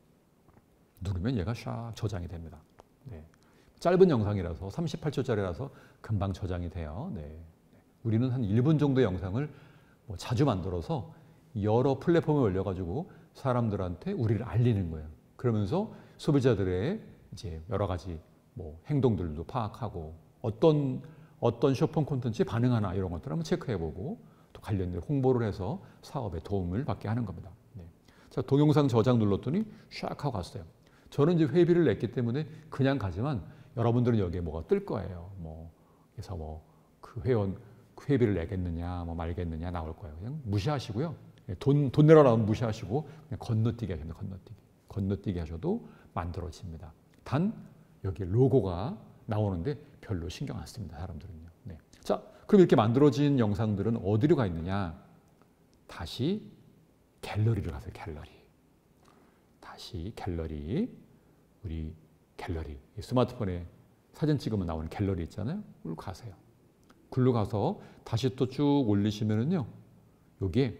누르면 얘가 샥 저장이 됩니다. 네. 짧은 영상이라서 삼십팔 초짜리라서 금방 저장이 돼요. 네. 우리는 한 일 분 정도의 영상을 뭐 자주 만들어서 여러 플랫폼에 올려가지고 사람들한테 우리를 알리는 거예요. 그러면서 소비자들의 이제 여러 가지 뭐 행동들도 파악하고 어떤 어떤 쇼핑 콘텐츠에 반응하나 이런 것들을 한번 체크해보고 또 관련된 홍보를 해서 사업에 도움을 받게 하는 겁니다. 네. 자, 동영상 저장 눌렀더니 샥 하고 갔어요. 저는 이제 회비를 냈기 때문에 그냥 가지만 여러분들은 여기에 뭐가 뜰 거예요. 뭐 그래서 뭐 그 회원 회비를 내겠느냐, 뭐 말겠느냐 나올 거예요. 그냥 무시하시고요. 돈, 돈 내라 나오면 무시하시고 그냥 건너뛰기 하셔도 건너뛰기. 건너뛰기 하셔도 만들어집니다. 단 여기에 로고가 나오는데 별로 신경 안 씁니다. 사람들은요. 네. 자, 그럼 이렇게 만들어진 영상들은 어디로 가 있느냐? 다시 갤러리를 가세요. 갤러리. 다시 갤러리. 우리 갤러리. 스마트폰에 사진 찍으면 나오는 갤러리 있잖아요. 그걸로 가세요. 글로 가서 다시 또 쭉 올리시면은요. 여기에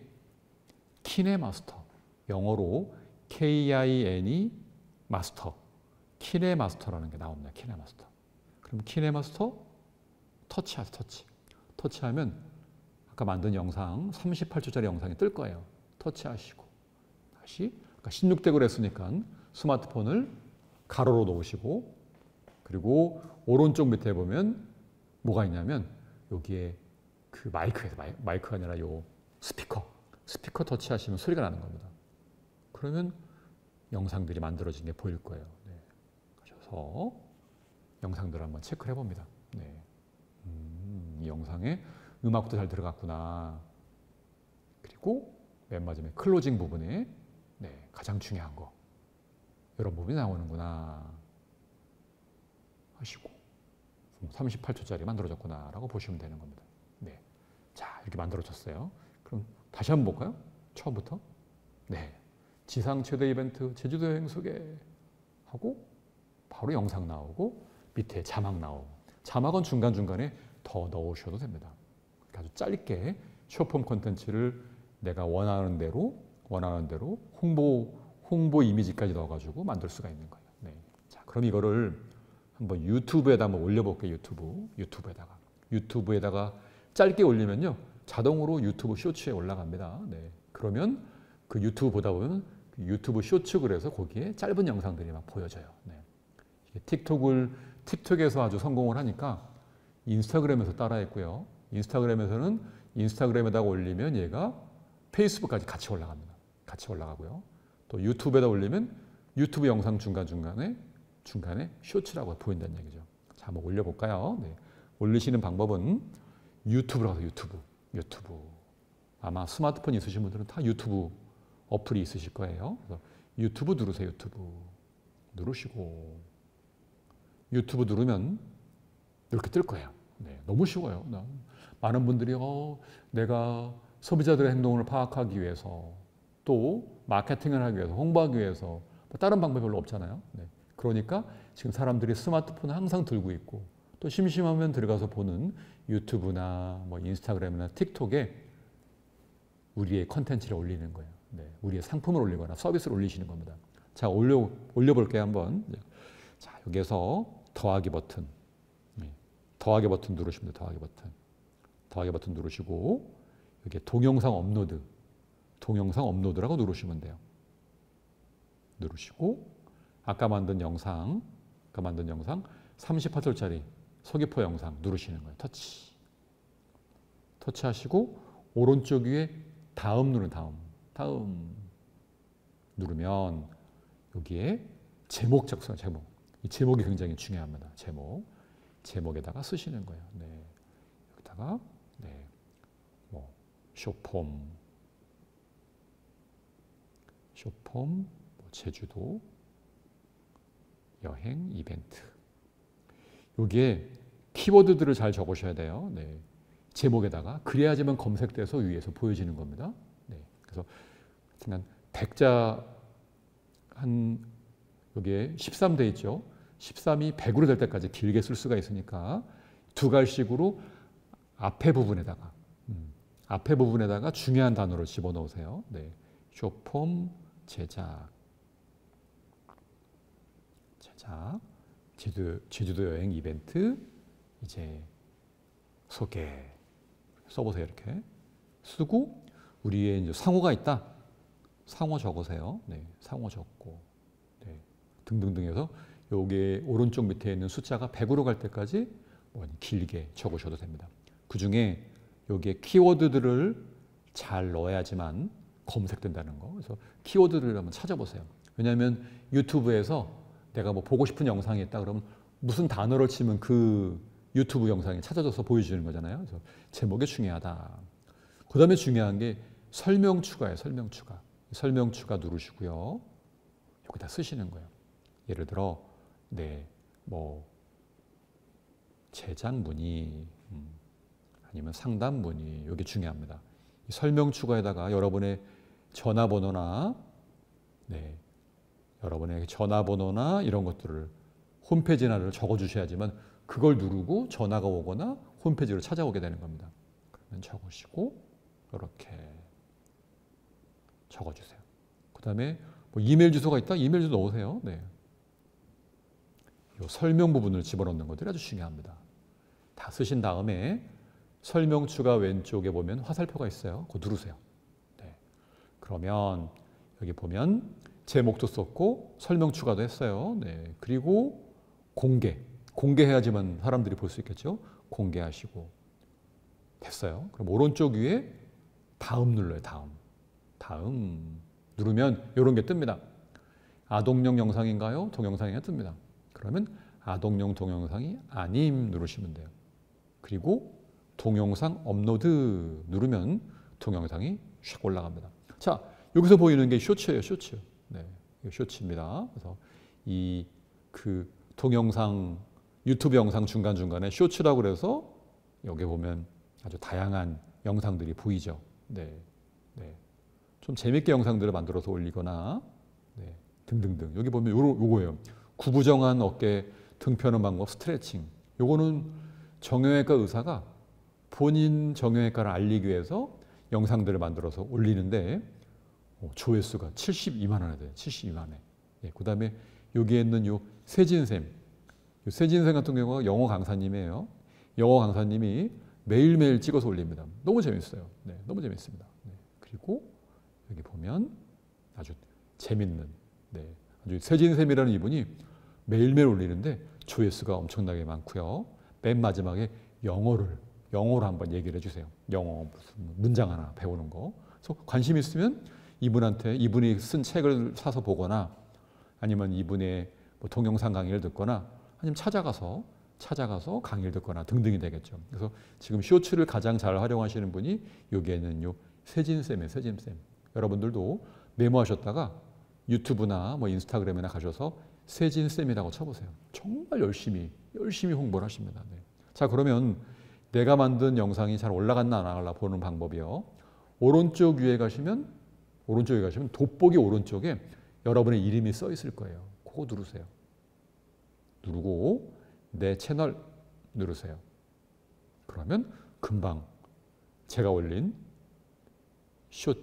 키네마스터. 영어로 케이 아이 엔 이 마스터. 키네마스터라는 게 나옵니다. 키네마스터. 그럼 키네마스터 터치하세요. 터치. 터치하면 아까 만든 영상 삼십팔 초짜리 영상이 뜰 거예요. 터치하시고 다시 아까 십육 대 구를 했으니까 스마트폰을 가로로 놓으시고 그리고 오른쪽 밑에 보면 뭐가 있냐면 여기에 그 마이크에서 마이크가 아니라 요 스피커 스피커 터치하시면 소리가 나는 겁니다. 그러면 영상들이 만들어진 게 보일 거예요. 네. 가셔서 영상들을 한번 체크를 해봅니다. 네. 음, 이 영상에 음악도 잘 들어갔구나. 그리고 맨 마지막에 클로징 부분에 네, 가장 중요한 거 이런 부분이 나오는구나 하시고 삼십팔 초짜리 만들어졌구나 라고 보시면 되는 겁니다. 네. 자, 이렇게 만들어졌어요. 그럼 다시 한번 볼까요? 처음부터. 네. 지상 최대 이벤트 제주도 여행 소개 하고 바로 영상 나오고 밑에 자막 나오고 자막은 중간중간에 더 넣으셔도 됩니다. 아주 짧게 쇼폼 콘텐츠를 내가 원하는 대로 원하는 대로 홍보 홍보 이미지까지 넣어가지고 만들 수가 있는 거예요. 네. 자, 그럼 이거를 한번 유튜브에다 한번 올려볼게요. 유튜브 유튜브에다가 유튜브에다가 짧게 올리면요 자동으로 유튜브 쇼츠에 올라갑니다. 네. 그러면 그 유튜브 보다 보면 유튜브 쇼츠 그래서 거기에 짧은 영상들이 막 보여져요. 네. 틱톡을 틱톡에서 아주 성공을 하니까 인스타그램에서 따라했고요. 인스타그램에서는 인스타그램에다가 올리면 얘가 페이스북까지 같이 올라갑니다. 같이 올라가고요. 또 유튜브에다 올리면 유튜브 영상 중간중간에 중간에 쇼츠라고 보인다는 얘기죠. 자, 한번 올려볼까요? 네. 올리시는 방법은 유튜브로 가서 유튜브, 유튜브. 아마 스마트폰 있으신 분들은 다 유튜브 어플이 있으실 거예요. 그래서 유튜브 누르세요. 유튜브 누르시고 유튜브 누르면 이렇게 뜰 거예요. 네, 너무 쉬워요. 많은 분들이 어, 내가 소비자들의 행동을 파악하기 위해서 또 마케팅을 하기 위해서 홍보하기 위해서 뭐 다른 방법이 별로 없잖아요. 네. 그러니까 지금 사람들이 스마트폰을 항상 들고 있고 또 심심하면 들어가서 보는 유튜브나 뭐 인스타그램이나 틱톡에 우리의 컨텐츠를 올리는 거예요. 네. 우리의 상품을 올리거나 서비스를 올리시는 겁니다. 자, 올려, 올려볼게요, 한번. 자, 여기에서 더하기 버튼. 네. 더하기 버튼 누르시면 돼요, 더하기 버튼. 더하기 버튼 누르시고 이게 동영상 업로드, 동영상 업로드라고 누르시면 돼요. 누르시고 아까 만든 영상, 아까 만든 영상 삼십팔 초짜리 서귀포 영상 누르시는 거예요. 터치. 터치하시고 오른쪽 위에 다음 누르는 다음, 다음 누르면 여기에 제목 작성, 제목. 이 제목이 굉장히 중요합니다. 제목. 제목에다가 쓰시는 거예요. 네. 여기다가 네. 뭐 쇼폼, 쇼폼, 뭐 제주도 여행 이벤트. 여기에 키워드들을 잘 적으셔야 돼요. 네. 제목에다가 그래야지만 검색돼서 위에서 보여지는 겁니다. 네. 그래서 한 백 자 한 여기에 십삼 돼 있죠. 십삼이 백으로 될 때까지 길게 쓸 수가 있으니까 두 갈씩으로 앞에 부분에다가 음, 앞에 부분에다가 중요한 단어를 집어넣으세요. 네. 쇼폼 제작 제작 제주, 제주도 여행 이벤트 이제 소개 써보세요. 이렇게 쓰고 우리의 이제 상호가 있다. 상호 적으세요. 네, 상호 적고 네, 등등등 해서 여기 오른쪽 밑에 있는 숫자가 백으로 갈 때까지 뭐 길게 적으셔도 됩니다. 그 중에 여기에 키워드들을 잘 넣어야지만 검색된다는 거. 그래서 키워드를 한번 찾아보세요. 왜냐하면 유튜브에서 내가 뭐 보고 싶은 영상이 있다 그러면 무슨 단어를 치면 그 유튜브 영상이 찾아져서 보여주는 거잖아요. 그래서 제목이 중요하다. 그 다음에 중요한 게 설명 추가예요. 설명 추가. 설명 추가 누르시고요. 여기다 쓰시는 거예요. 예를 들어 네, 뭐 제작 문의 음, 아니면 상담 문의 이게 중요합니다. 설명 추가에다가 여러분의 전화번호나 네, 여러분의 전화번호나 이런 것들을 홈페이지나를 적어주셔야지만 그걸 누르고 전화가 오거나 홈페이지로 찾아오게 되는 겁니다. 그러면 적으시고 이렇게 적어주세요. 그 다음에 뭐 이메일 주소가 있다? 이메일 주소 넣으세요. 네. 이 설명 부분을 집어넣는 것들이 아주 중요합니다. 다 쓰신 다음에 설명 추가 왼쪽에 보면 화살표가 있어요. 그거 누르세요. 네. 그러면 여기 보면 제목도 썼고 설명 추가도 했어요. 네. 그리고 공개. 공개해야지만 사람들이 볼 수 있겠죠. 공개하시고 됐어요. 그럼 오른쪽 위에 다음 눌러요. 다음. 다음 누르면 이런 게 뜹니다. 아동용 영상인가요? 동영상이 뜹니다. 그러면 아동용 동영상이 아님 누르시면 돼요. 그리고 동영상 업로드 누르면 동영상이 샥 올라갑니다. 자, 여기서 보이는 게 쇼츠예요. 쇼츠. 네, 쇼츠입니다. 그래서 이 그 동영상 유튜브 영상 중간중간에 쇼츠라고 그래서 여기 보면 아주 다양한 영상들이 보이죠. 네. 네. 좀 재밌게 영상들을 만들어서 올리거나 네. 등등등. 여기 보면 요거, 요거예요. 구부정한 어깨 등 펴는 방법 스트레칭. 요거는 정형외과 의사가 본인 정형외과를 알리기 위해서 영상들을 만들어서 올리는데 조회수가 칠십이만 원에 돼요. 칠십이만 회. 예, 그 다음에 여기에 있는 요 세진쌤. 요 세진쌤 같은 경우가 영어 강사님이에요. 영어 강사님이 매일매일 찍어서 올립니다. 너무 재밌어요. 네, 너무 재밌습니다. 네, 그리고 여기 보면 아주 재밌는 네, 아주 세진쌤이라는 이분이 매일매일 올리는데 조회수가 엄청나게 많고요. 맨 마지막에 영어를 영어로 한번 얘기를 해주세요. 영어 무슨 문장 하나 배우는 거. 그래서 관심 있으면 이분한테 이분이 쓴 책을 사서 보거나 아니면 이분의 뭐 동영상 강의를 듣거나 아니면 찾아가서 찾아가서 강의를 듣거나 등등이 되겠죠. 그래서 지금 쇼츠를 가장 잘 활용하시는 분이 여기에는 요 세진쌤이에요. 세진쌤. 여러분들도 메모하셨다가 유튜브나 뭐 인스타그램이나 가셔서 세진쌤이라고 쳐보세요. 정말 열심히 열심히 홍보를 하십니다. 네. 자, 그러면 내가 만든 영상이 잘 올라갔나 안 올라갔나 보는 방법이요. 오른쪽 위에 가시면 오른쪽에 가시면 돋보기 오른쪽에 여러분의 이름이 써 있을 거예요. 그거 누르세요. 누르고 내 채널 누르세요. 그러면 금방 제가 올린 숏,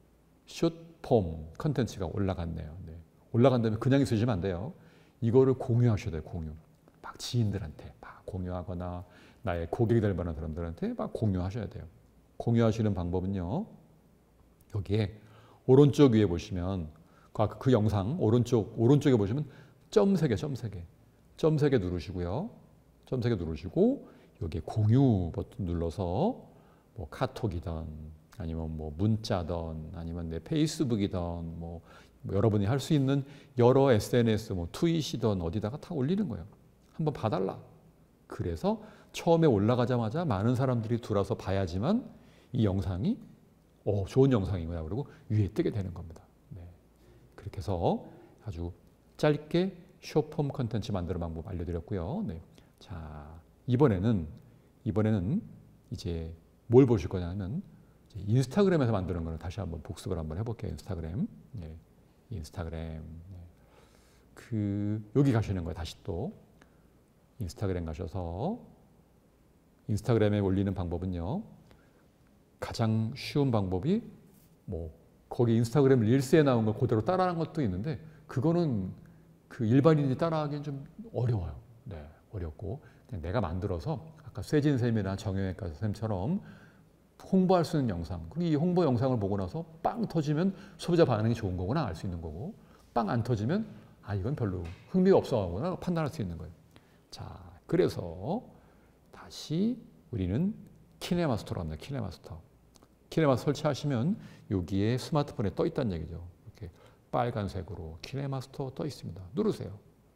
숏폼 컨텐츠가 올라갔네요. 네. 올라간 다음에 그냥 있으시면 안 돼요. 이거를 공유하셔야 돼요. 공유. 막 지인들한테 막 공유하거나 나의 고객이 될 만한 사람들한테 막 공유하셔야 돼요. 공유하시는 방법은요. 여기에 오른쪽 위에 보시면 그, 그 영상 오른쪽 오른쪽에 보시면 점 세 개, 점 세 개, 점 세 개 누르시고요. 점 세 개 누르시고 여기에 공유 버튼 눌러서 뭐 카톡이든 아니면 뭐 문자든 아니면 내 페이스북이든 뭐, 뭐 여러분이 할 수 있는 여러 에스엔에스 뭐 트윗이든 어디다가 다 올리는 거예요. 한번 봐달라. 그래서 처음에 올라가자마자 많은 사람들이 들어와서 봐야지만 이 영상이 어, 좋은 영상이구나 그러고 위에 뜨게 되는 겁니다. 네. 그렇게 해서 아주 짧게 숏폼 컨텐츠 만드는 방법 알려드렸고요. 네. 자, 이번에는 이번에는 이제 뭘 보실 거냐면 이제 인스타그램에서 만드는 거를 다시 한번 복습을 한번 해볼게요. 인스타그램, 네. 인스타그램. 네. 그 여기 가시는 거예요. 다시 또 인스타그램 가셔서 인스타그램에 올리는 방법은요. 가장 쉬운 방법이 뭐 거기 인스타그램 릴스에 나온 걸 그대로 따라하는 것도 있는데 그거는 그 일반인이 따라하기엔 좀 어려워요. 네, 어렵고 그냥 내가 만들어서 아까 쇠진 쌤이나 정형외과 쌤처럼 홍보할 수 있는 영상 그리고 이 홍보 영상을 보고 나서 빵 터지면 소비자 반응이 좋은 거구나 알 수 있는 거고 빵 안 터지면 아 이건 별로 흥미가 없어 하구나 판단할 수 있는 거예요. 자, 그래서 다시 우리는 키네마스터로 합니다. 키네마스터. 키네마스터 설치하시면 여기에 스마트폰에 떠 있다는 얘기죠. 이렇게 빨간색으로 키네마스터 떠 있습니다. 누르세요.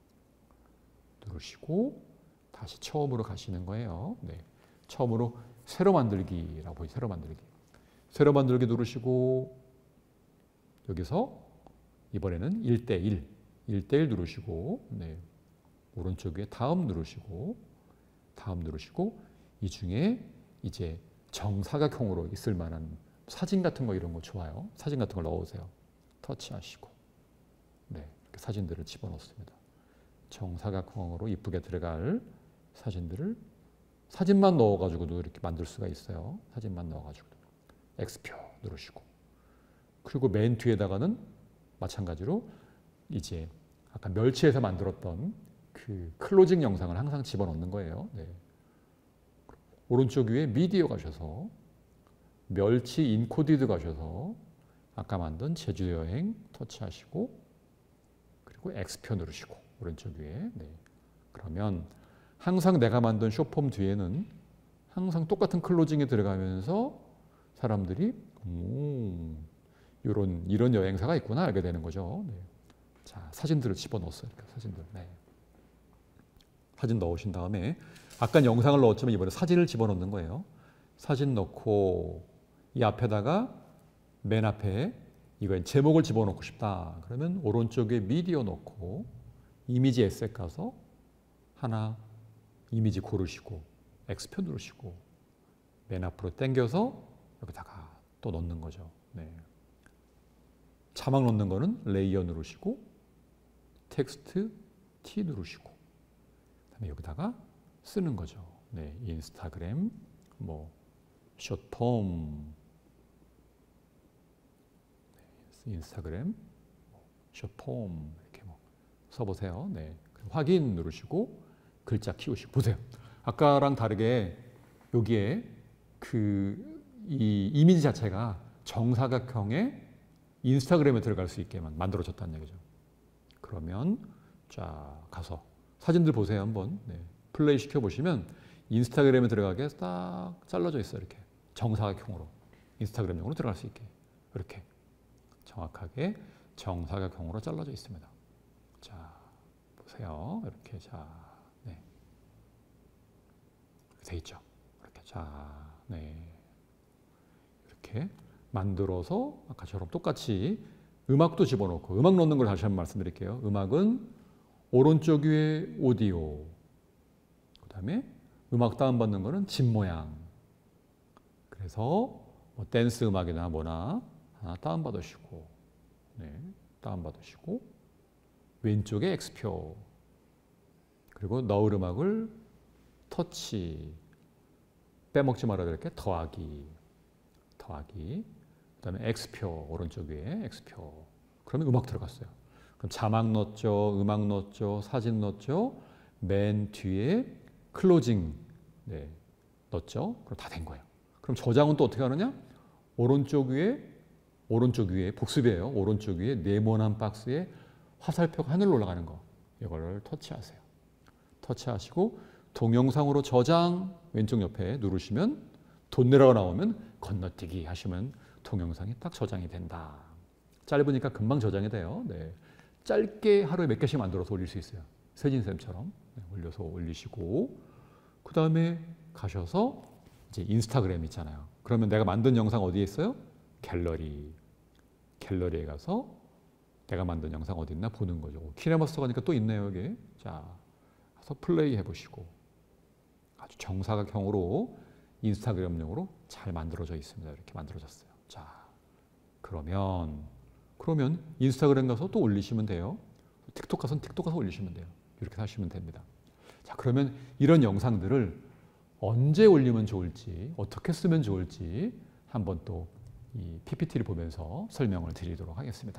누르시고 다시 처음으로 가시는 거예요. 네. 처음으로 새로 만들기라고 보이죠. 새로 만들기. 새로 만들기 누르시고 여기서 이번에는 일 대 일. 일 대 일 누르시고 네. 오른쪽 위에 다음 누르시고 다음 누르시고 이 중에 이제 정사각형으로 있을 만한 사진 같은 거 이런 거 좋아요. 사진 같은 걸 넣으세요. 터치하시고 네, 이렇게 사진들을 집어넣습니다. 정사각형으로 이쁘게 들어갈 사진들을 사진만 넣어가지고도 이렇게 만들 수가 있어요. 사진만 넣어가지고 X표 누르시고 그리고 맨 뒤에다가는 마찬가지로 이제 아까 멸치에서 만들었던 그 클로징 영상을 항상 집어넣는 거예요. 네. 오른쪽 위에 미디어 가셔서 멸치 인코디드 가셔서 아까 만든 제주 여행 터치하시고 그리고 X표 누르시고 오른쪽 위에 네. 그러면 항상 내가 만든 숏폼 뒤에는 항상 똑같은 클로징이 들어가면서 사람들이 오, 이런 이런 여행사가 있구나 알게 되는 거죠. 네. 자, 사진들을 집어넣었어요. 이렇게 사진들. 네. 사진 넣으신 다음에 아까 영상을 넣었지만 이번에 사진을 집어넣는 거예요. 사진 넣고 이 앞에다가 맨 앞에 이거 제목을 집어넣고 싶다. 그러면 오른쪽에 미디어 넣고 이미지 에셋 가서 하나 이미지 고르시고 X표 누르시고 맨 앞으로 당겨서 여기다가 또 넣는 거죠. 네. 자막 넣는 거는 레이어 누르시고 텍스트 T 누르시고 그다음에 여기다가 쓰는 거죠. 네, 인스타그램, 뭐 숏폼, 네, 인스타그램, 숏폼 이렇게 뭐 써보세요. 네, 확인 누르시고 글자 키우시고 보세요. 아까랑 다르게 여기에 그 이 이미지 자체가 정사각형의 인스타그램에 들어갈 수 있게만 만들어졌다는 얘기죠. 그러면 자 가서 사진들 보세요 한번. 네. 플레이 시켜보시면 인스타그램에 들어가게 딱 잘라져 있어요. 이렇게 정사각형으로 인스타그램용으로 들어갈 수 있게 이렇게 정확하게 정사각형으로 잘라져 있습니다. 자 보세요. 이렇게 자 네. 돼 있죠. 이렇게 자 네. 이렇게 만들어서 아까처럼 똑같이 음악도 집어넣고 음악 넣는 걸 다시 한번 말씀드릴게요. 음악은 오른쪽 위에 오디오 그 다음에 음악 다운받는 거는 집 모양 그래서 뭐 댄스 음악이나 뭐나 하나 다운받으시고 네, 다운받으시고 왼쪽에 X표 그리고 넣을 음악을 터치 빼먹지 말아야 될 게 더하기 더하기 그 다음에 X표 오른쪽 위에 X표 그러면 음악 들어갔어요. 그럼 자막 넣었죠. 음악 넣었죠. 사진 넣었죠. 맨 뒤에 클로징 네, 넣었죠. 그럼 다 된 거예요. 그럼 저장은 또 어떻게 하느냐? 오른쪽 위에, 오른쪽 위에, 복습이에요. 오른쪽 위에 네모난 박스에 화살표가 하늘로 올라가는 거. 이거를 터치하세요. 터치하시고 동영상으로 저장 왼쪽 옆에 누르시면 돈 내라고 나오면 건너뛰기 하시면 동영상이 딱 저장이 된다. 짧으니까 금방 저장이 돼요. 네. 짧게 하루에 몇 개씩 만들어서 올릴 수 있어요. 세진쌤처럼 네, 올려서 올리시고 그 다음에 가셔서 이제 인스타그램 있잖아요. 그러면 내가 만든 영상 어디에 있어요? 갤러리. 갤러리에 가서 내가 만든 영상 어디 있나 보는 거죠. 키네마스터 가니까 또 있네요, 여기. 자, 가서 플레이 해보시고 아주 정사각형으로 인스타그램용으로 잘 만들어져 있습니다. 이렇게 만들어졌어요. 자, 그러면 그러면 인스타그램 가서 또 올리시면 돼요. 틱톡 가서 틱톡 가서 올리시면 돼요. 이렇게 하시면 됩니다. 자, 그러면 이런 영상들을 언제 올리면 좋을지, 어떻게 쓰면 좋을지 한번 또 이 피피티를 보면서 설명을 드리도록 하겠습니다.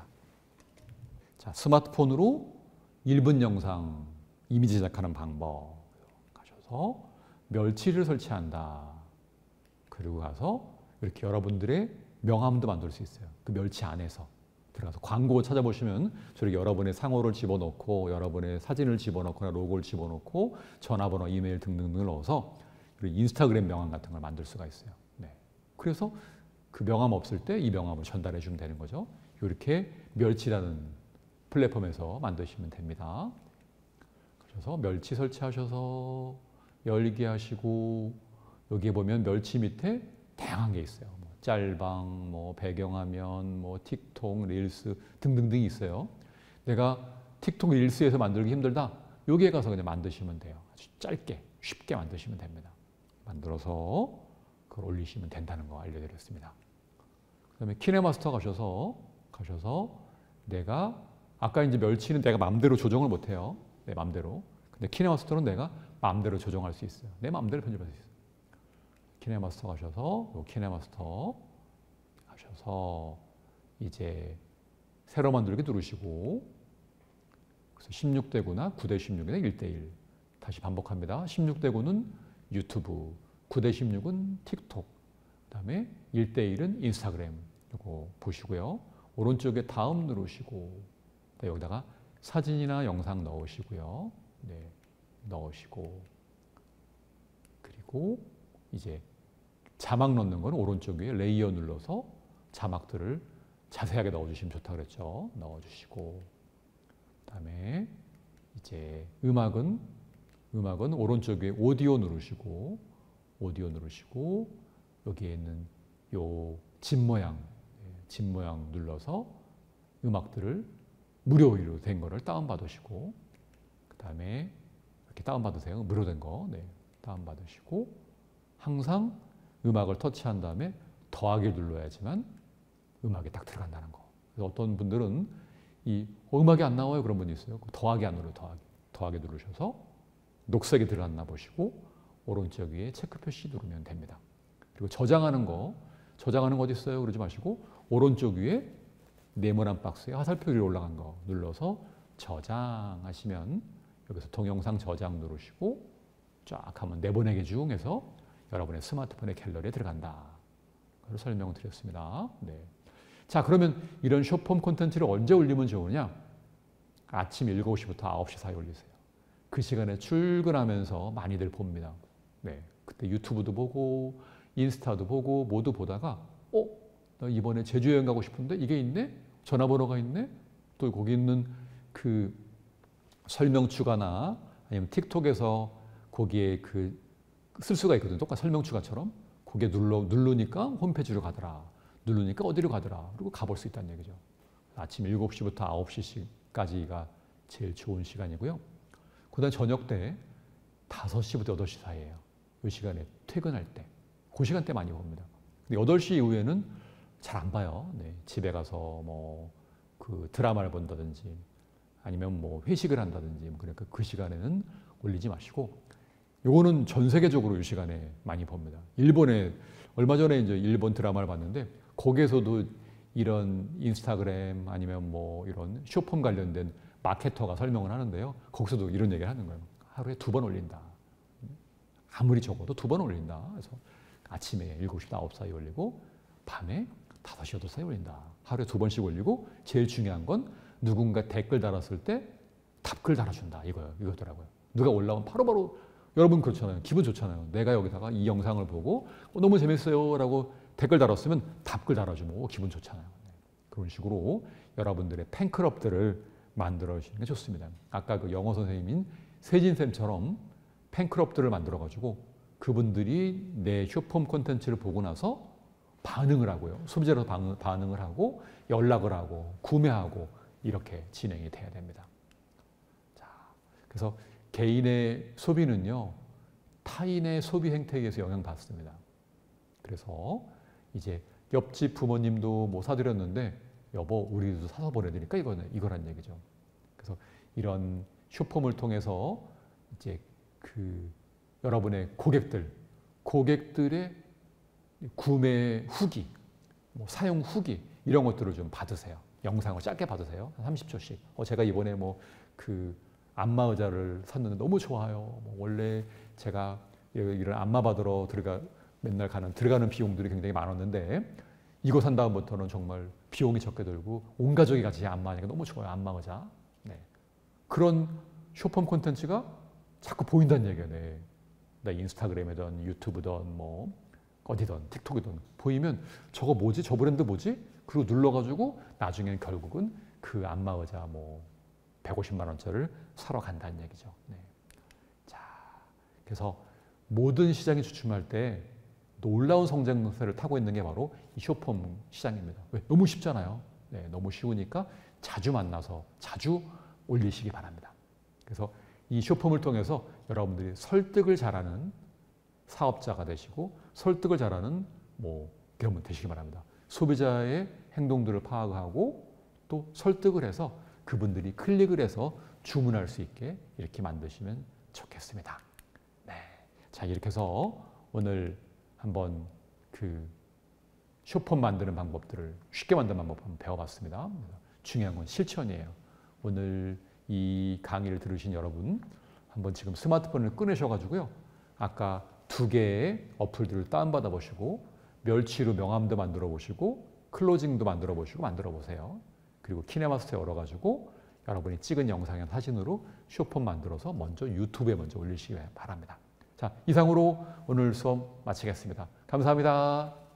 자, 스마트폰으로 일 분 영상 이미지 제작하는 방법 가셔서 멸치를 설치한다. 그리고 가서 이렇게 여러분들의 명함도 만들 수 있어요. 그 멸치 안에서 들어가서 광고 찾아보시면 저렇게 여러분의 상호를 집어넣고 여러분의 사진을 집어넣거나 로고를 집어넣고 전화번호, 이메일 등등을 넣어서 인스타그램 명함 같은 걸 만들 수가 있어요. 네. 그래서 그 명함 없을 때 이 명함을 전달해 주면 되는 거죠. 이렇게 멸치라는 플랫폼에서 만드시면 됩니다. 그래서 멸치 설치하셔서 열기 하시고 여기에 보면 멸치 밑에 다양한 게 있어요. 뭐 짤방, 뭐 배경화면, 뭐 틱톡, 릴스 등등등이 있어요. 내가 틱톡, 릴스에서 만들기 힘들다. 여기에 가서 그냥 만드시면 돼요. 아주 짧게, 쉽게 만드시면 됩니다. 만들어서 그걸 올리시면 된다는 거 알려드렸습니다. 그 다음에 키네마스터 가셔서 가셔서 내가 아까 이제 멸치는 내가 마음대로 조정을 못해요. 내 마음대로. 근데 키네마스터는 내가 마음대로 조정할 수 있어요. 내 마음대로 편집할 수 있어요. 키네마스터 가셔서 요 키네마스터 가셔서 이제 새로 만들기 누르시고 그래서 십육 대 구나 구 대 십육이나 일 대 일 다시 반복합니다. 십육 대 구는 유튜브, 구 대 십육은 틱톡, 그 다음에 일 대 일은 인스타그램. 이거 보시고요. 오른쪽에 다음 누르시고 네, 여기다가 사진이나 영상 넣으시고요. 네, 넣으시고 그리고 이제 자막 넣는 건 오른쪽 위에 레이어 눌러서 자막들을 자세하게 넣어주시면 좋다 그랬죠. 넣어주시고 그다음에 이제 음악은 음악은 오른쪽 위에 오디오 누르시고 오디오 누르시고 여기에 있는 요 집 모양 집 모양 눌러서 음악들을 무료로 된 거를 다운받으시고 그 다음에 이렇게 다운받으세요. 무료된 거 네, 다운받으시고 항상 음악을 터치한 다음에 더하기 눌러야지만 음악이 딱 들어간다는 거. 그래서 어떤 분들은 이 어, 음악이 안 나와요 그런 분이 있어요. 더하기 안 눌러요. 더하기. 더하기 누르셔서 녹색이 들어갔나 보시고 오른쪽 위에 체크 표시 누르면 됩니다. 그리고 저장하는 거 저장하는 거 어디 있어요? 그러지 마시고 오른쪽 위에 네모난 박스에 화살표 위로 올라간 거 눌러서 저장하시면 여기서 동영상 저장 누르시고 쫙 하면 내보내기 중 해서 여러분의 스마트폰의 갤러리에 들어간다. 그걸 설명을 드렸습니다. 네. 자, 그러면 이런 숏폼 콘텐츠를 언제 올리면 좋으냐? 아침 일곱 시부터 아홉 시 사이에 올리세요. 그 시간에 출근하면서 많이들 봅니다. 네. 그때 유튜브도 보고 인스타도 보고 모두 보다가 어? 나 이번에 제주 여행 가고 싶은데 이게 있네? 전화번호가 있네? 또 거기 있는 그 설명 추가나 아니면 틱톡에서 거기에 그 쓸 수가 있거든요. 똑같은 설명 추가처럼. 거기에 눌러, 누르니까 홈페이지로 가더라. 누르니까 어디로 가더라. 그리고 가볼 수 있다는 얘기죠. 아침 일곱 시부터 아홉 시까지가 제일 좋은 시간이고요. 그 다음에 저녁 때 다섯 시부터 여덟 시 사이에요. 이 시간에 퇴근할 때. 그 시간대 많이 봅니다. 근데 여덟 시 이후에는 잘 안 봐요. 네, 집에 가서 뭐 그 드라마를 본다든지 아니면 뭐 회식을 한다든지 그러니까 그 시간에는 올리지 마시고 요거는 전 세계적으로 이 시간에 많이 봅니다. 일본에 얼마 전에 이제 일본 드라마를 봤는데 거기에서도 이런 인스타그램 아니면 뭐 이런 숏폼 관련된 마케터가 설명을 하는데요. 거기서도 이런 얘기를 하는 거예요. 하루에 두 번 올린다. 아무리 적어도 두 번 올린다. 그래서 아침에 일곱 시부터 아홉 시 사이에 올리고 밤에 다섯 시, 여덟 시 사이에 올린다. 하루에 두 번씩 올리고 제일 중요한 건 누군가 댓글 달았을 때 답글 달아준다. 이거요. 이거더라고요. 누가 올라오면 바로바로 여러분 그렇잖아요. 기분 좋잖아요. 내가 여기다가 이 영상을 보고 어, 너무 재밌어요 라고 댓글 달았으면 답글 달아주면 오, 기분 좋잖아요. 네. 그런 식으로 여러분들의 팬클럽들을 만들어주시는 게 좋습니다. 아까 그 영어 선생님인 세진쌤처럼 팬클럽들을 만들어가지고 그분들이 내 쇼폼 콘텐츠를 보고 나서 반응을 하고요. 소비자로 반응을 하고 연락을 하고 구매하고 이렇게 진행이 돼야 됩니다. 자, 그래서 개인의 소비는요, 타인의 소비 행태에 의해서 영향받습니다. 그래서 이제 옆집 부모님도 뭐 사드렸는데 여보 우리도 사서 보내드릴까 이거는 이거란 얘기죠. 그래서 이런 쇼폼을 통해서 이제 그 여러분의 고객들, 고객들의 구매 후기, 뭐 사용 후기 이런 것들을 좀 받으세요. 영상을 짧게 받으세요. 삼십 초씩. 어, 제가 이번에 뭐 그 안마 의자를 샀는데 너무 좋아요. 뭐 원래 제가 이런 안마 받으러 들어가 맨날 가는 들어가는 비용들이 굉장히 많았는데 이거 산 다음부터는 정말 비용이 적게 들고 온 가족이 같이 안마하니까 너무 좋아요. 안마 의자. 네. 그런 쇼폼 콘텐츠가 자꾸 보인다는 얘기예요. 네. 나 인스타그램이든 유튜브든 뭐 어디든 틱톡이든 보이면 저거 뭐지? 저 브랜드 뭐지? 그리고 눌러가지고 나중에는 결국은 그 안마 의자 뭐 백오십만 원짜리를 사러 간다는 얘기죠. 네. 자, 그래서 모든 시장이 주춤할 때 놀라운 성장세를 타고 있는 게 바로 이 쇼폼 시장입니다. 왜? 너무 쉽잖아요. 네, 너무 쉬우니까 자주 만나서 자주 올리시기 바랍니다. 그래서 이 쇼폼을 통해서 여러분들이 설득을 잘하는 사업자가 되시고 설득을 잘하는 뭐 그런 되시기 바랍니다. 소비자의 행동들을 파악하고 또 설득을 해서 그분들이 클릭을 해서 주문할 수 있게 이렇게 만드시면 좋겠습니다. 네, 자 이렇게 해서 오늘 한번 그 쇼폼 만드는 방법들을 쉽게 만드는 방법 한번 배워봤습니다. 중요한 건 실천이에요. 오늘 이 강의를 들으신 여러분 한번 지금 스마트폰을 꺼내셔가지고요. 아까 두 개의 어플들을 다운받아 보시고 멸치로 명함도 만들어 보시고 클로징도 만들어 보시고 만들어 보세요. 그리고 키네마스터에 열어가지고 여러분이 찍은 영상이나 사진으로 쇼폼 만들어서 먼저 유튜브에 먼저 올리시기 바랍니다. 자, 이상으로 오늘 수업 마치겠습니다. 감사합니다.